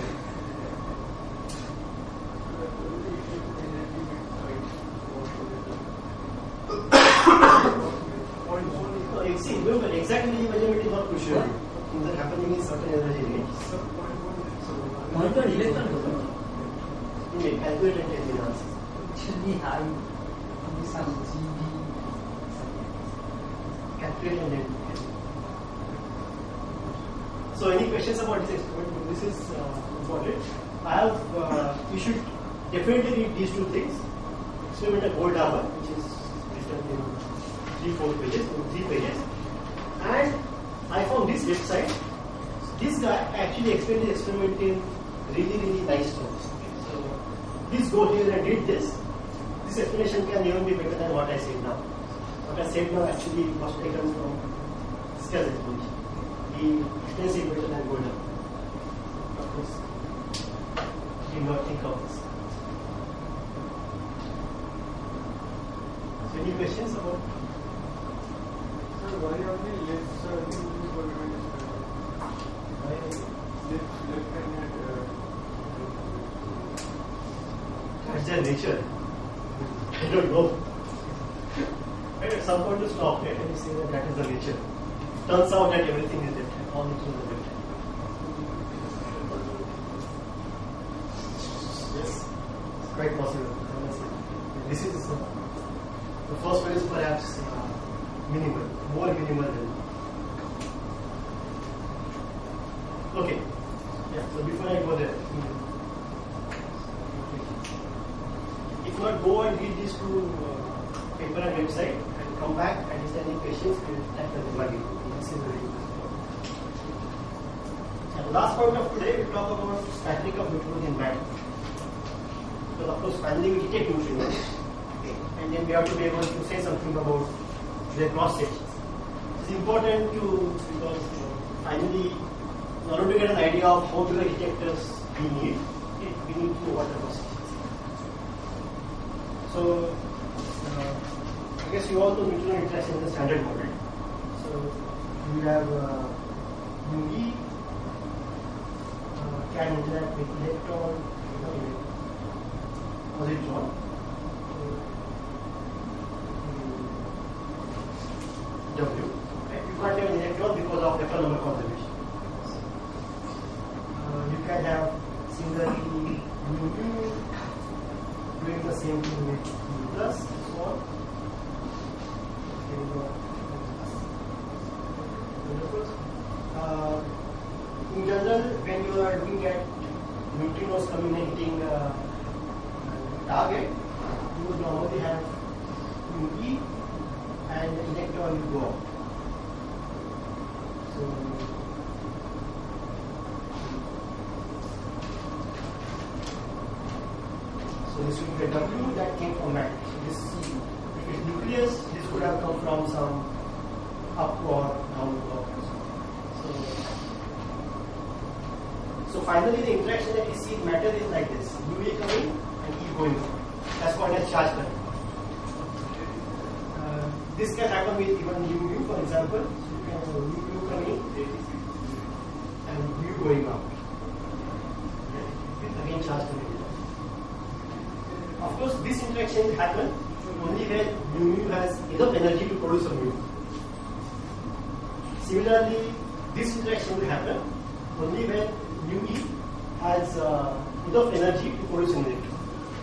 Speaker 1: energy range.
Speaker 2: Point one electron proton.
Speaker 1: You may calculate and tell me the answer.
Speaker 2: It should be high. Maybe some G B.
Speaker 1: Calculate and then. So, any questions about this experiment? This is uh, important. I have, uh, you should definitely read these two things. Experiment at Goldhammer, which is written in three, four pages, in three pages. And I found this website. This guy actually explained the experiment in really, really nice terms. So, please go here and read this. This explanation can even be better than what I said now. What I said now actually was taken from this guy's explanation. He explains it better than Goldhammer. Of course, did not think of this. So, any questions about?
Speaker 6: Sir, why only left side is organized?
Speaker 1: Why?
Speaker 6: Left, left-handed. Uh,
Speaker 1: That's their nature. I don't know. And at some point to stop it and you say that that is the nature. Turns out that everything is left hand, all the things are left hand. Yes, it's quite possible. Honestly. This is uh, the first one is perhaps uh, minimal, more minimal than. Okay. Yeah. So before I go there. If not, go and read these two uh, paper and website and come back and if there are any questions, we will tackle them again. This is very good. And the last point of today, we talk about scattering of neutrons in matter. Because of course, finally we detect neutrinos, okay, and then we have to be able to say something about their cross sections. It's important to because you know, finally, in order to get an idea of how many detectors we need, okay, we need to know what the cross sections. So, uh, I guess you all know neutrino interaction in the standard model. So, you have uh, U E uh, can interact with electron, you know, positron. So, W. Okay. You can't have an electron because of electron number conservation. Uh, you can have similarly U doing the same thing with U plus, so on. Uh, in general, when you are looking at neutrinos coming and hitting uh, target, you would normally have U E and the electron will go out. So, So this would be a W that came from matter. So this, if it's nucleus, this would have come from some up or down or so. So finally, the interaction that we see in matter is like this: U A coming and E going out. That's called as charge current. Uh, this can happen with even U U, for example. So you can have U U coming and U going out. With again charge current. Of course, this interaction will happen only when mu has enough energy to produce a mu. Similarly, this interaction will happen only when mu E has uh, enough energy to produce an electron.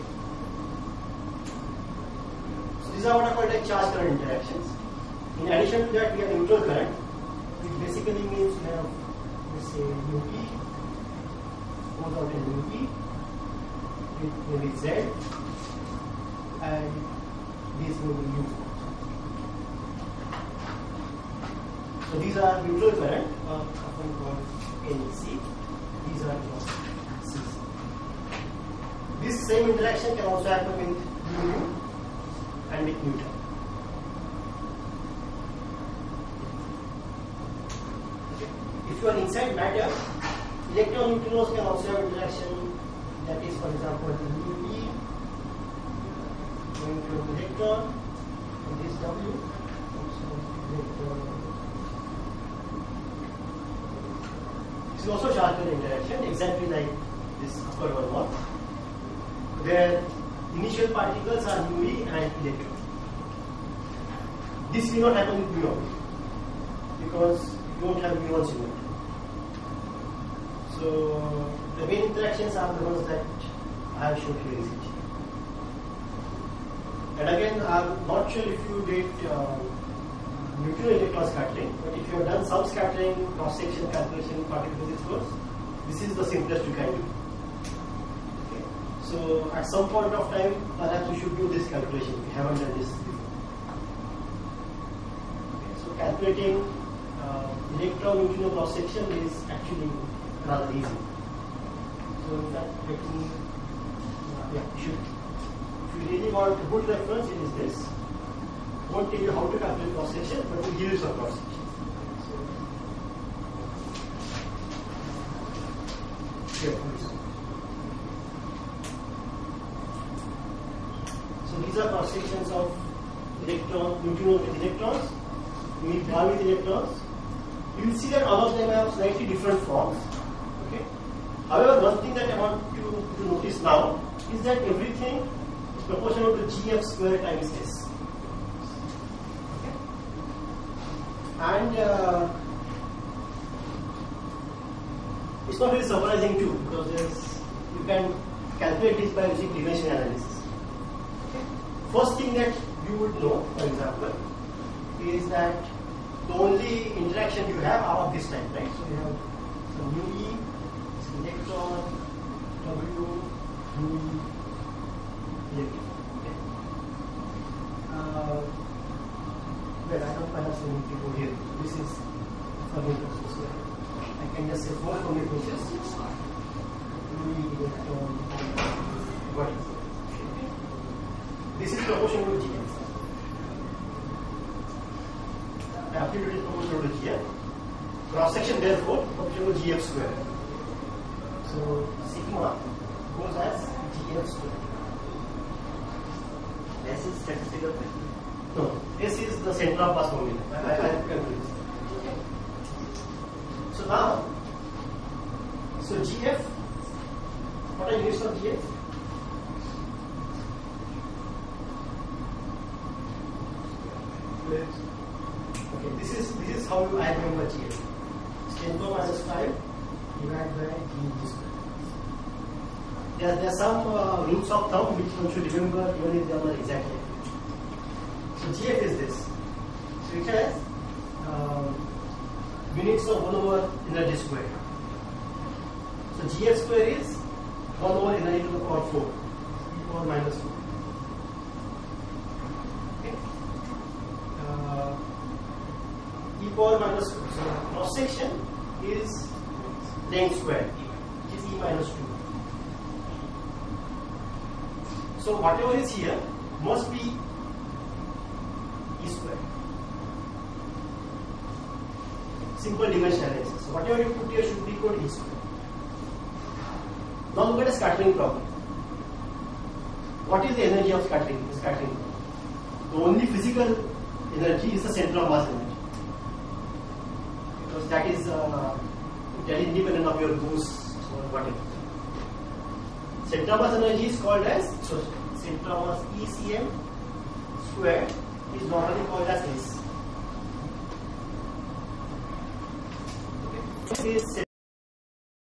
Speaker 1: So these are what are called like charge current interactions. In addition to that, we have neutral current, which basically means we have, let's say, mu E goes out in mu E with maybe Z. And these will be U. So these are neutral current, uh, often called N E C. These are C C. This same interaction can also happen with mu and with neutron. If you are inside matter, electron neutrinos can also have interaction. That is, for example, mu E going to an electron and this W also electron. This is also charge current interaction, exactly like this upper one was, where initial particles are mu E and electron. This will not happen with muon because you don't have muons in it. So the main interactions are the ones that I have shown here. And again, I'm not sure if you did uh, neutral electron scattering, but if you have done some scattering, cross-section calculation, particle physics course, this is the simplest you can do. Okay. So at some point of time, perhaps you should do this calculation. We haven't done this before. Okay. So calculating uh, electron neutrino cross-section is actually rather easy. So in fact, let me, uh, yeah, you should. If you really want a good reference, it is this. Won't tell you how to calculate cross section, but will give you some cross section. So these are cross sections of electron, neutrino with electrons, with bar with electrons. You will see that all of them have slightly different forms. Okay. However, one thing that I want you to notice now is that everything proportional to G F square times S. Okay. And uh, it's not really surprising too, because there's, you can calculate this by using dimension analysis. Okay. First thing that you would know, for example, is that the only interaction you have are of this type, right? So you have some mu E, electron, W, mu E. Okay. Uh, well, I don't perhaps need to go here. This is Fermi process. So I can just say four Fermi process. What is it? This is proportional to G F. The amplitude is proportional to G F. Cross section therefore proportional to G F square. So sigma goes as G F square. S is statistical question. No, S is the center of mass moment. I, I, I confused. So now, so G F, what are units of G F? Okay, this is this is how I remember G F. ten to the minus five divided by G square. There, there are some uh, rules of thumb which one should remember even if they are not exactly. So G F is this. So it has uh, units of one over energy square. So G F square is one over energy to the power four, e power minus four. Okay. Uh, e power minus four. So cross section is length square, which is e minus two. So whatever is here must be E square. Simple dimension analysis. So whatever you put here should be equal to E square. Now look at a scattering problem. What is the energy of scattering? The scattering problem. The only physical energy is the center of mass energy, because that is uh, that is independent of your boost or whatever. Center of mass energy is called as, so center of mass E C M square is normally called as S. Okay. This is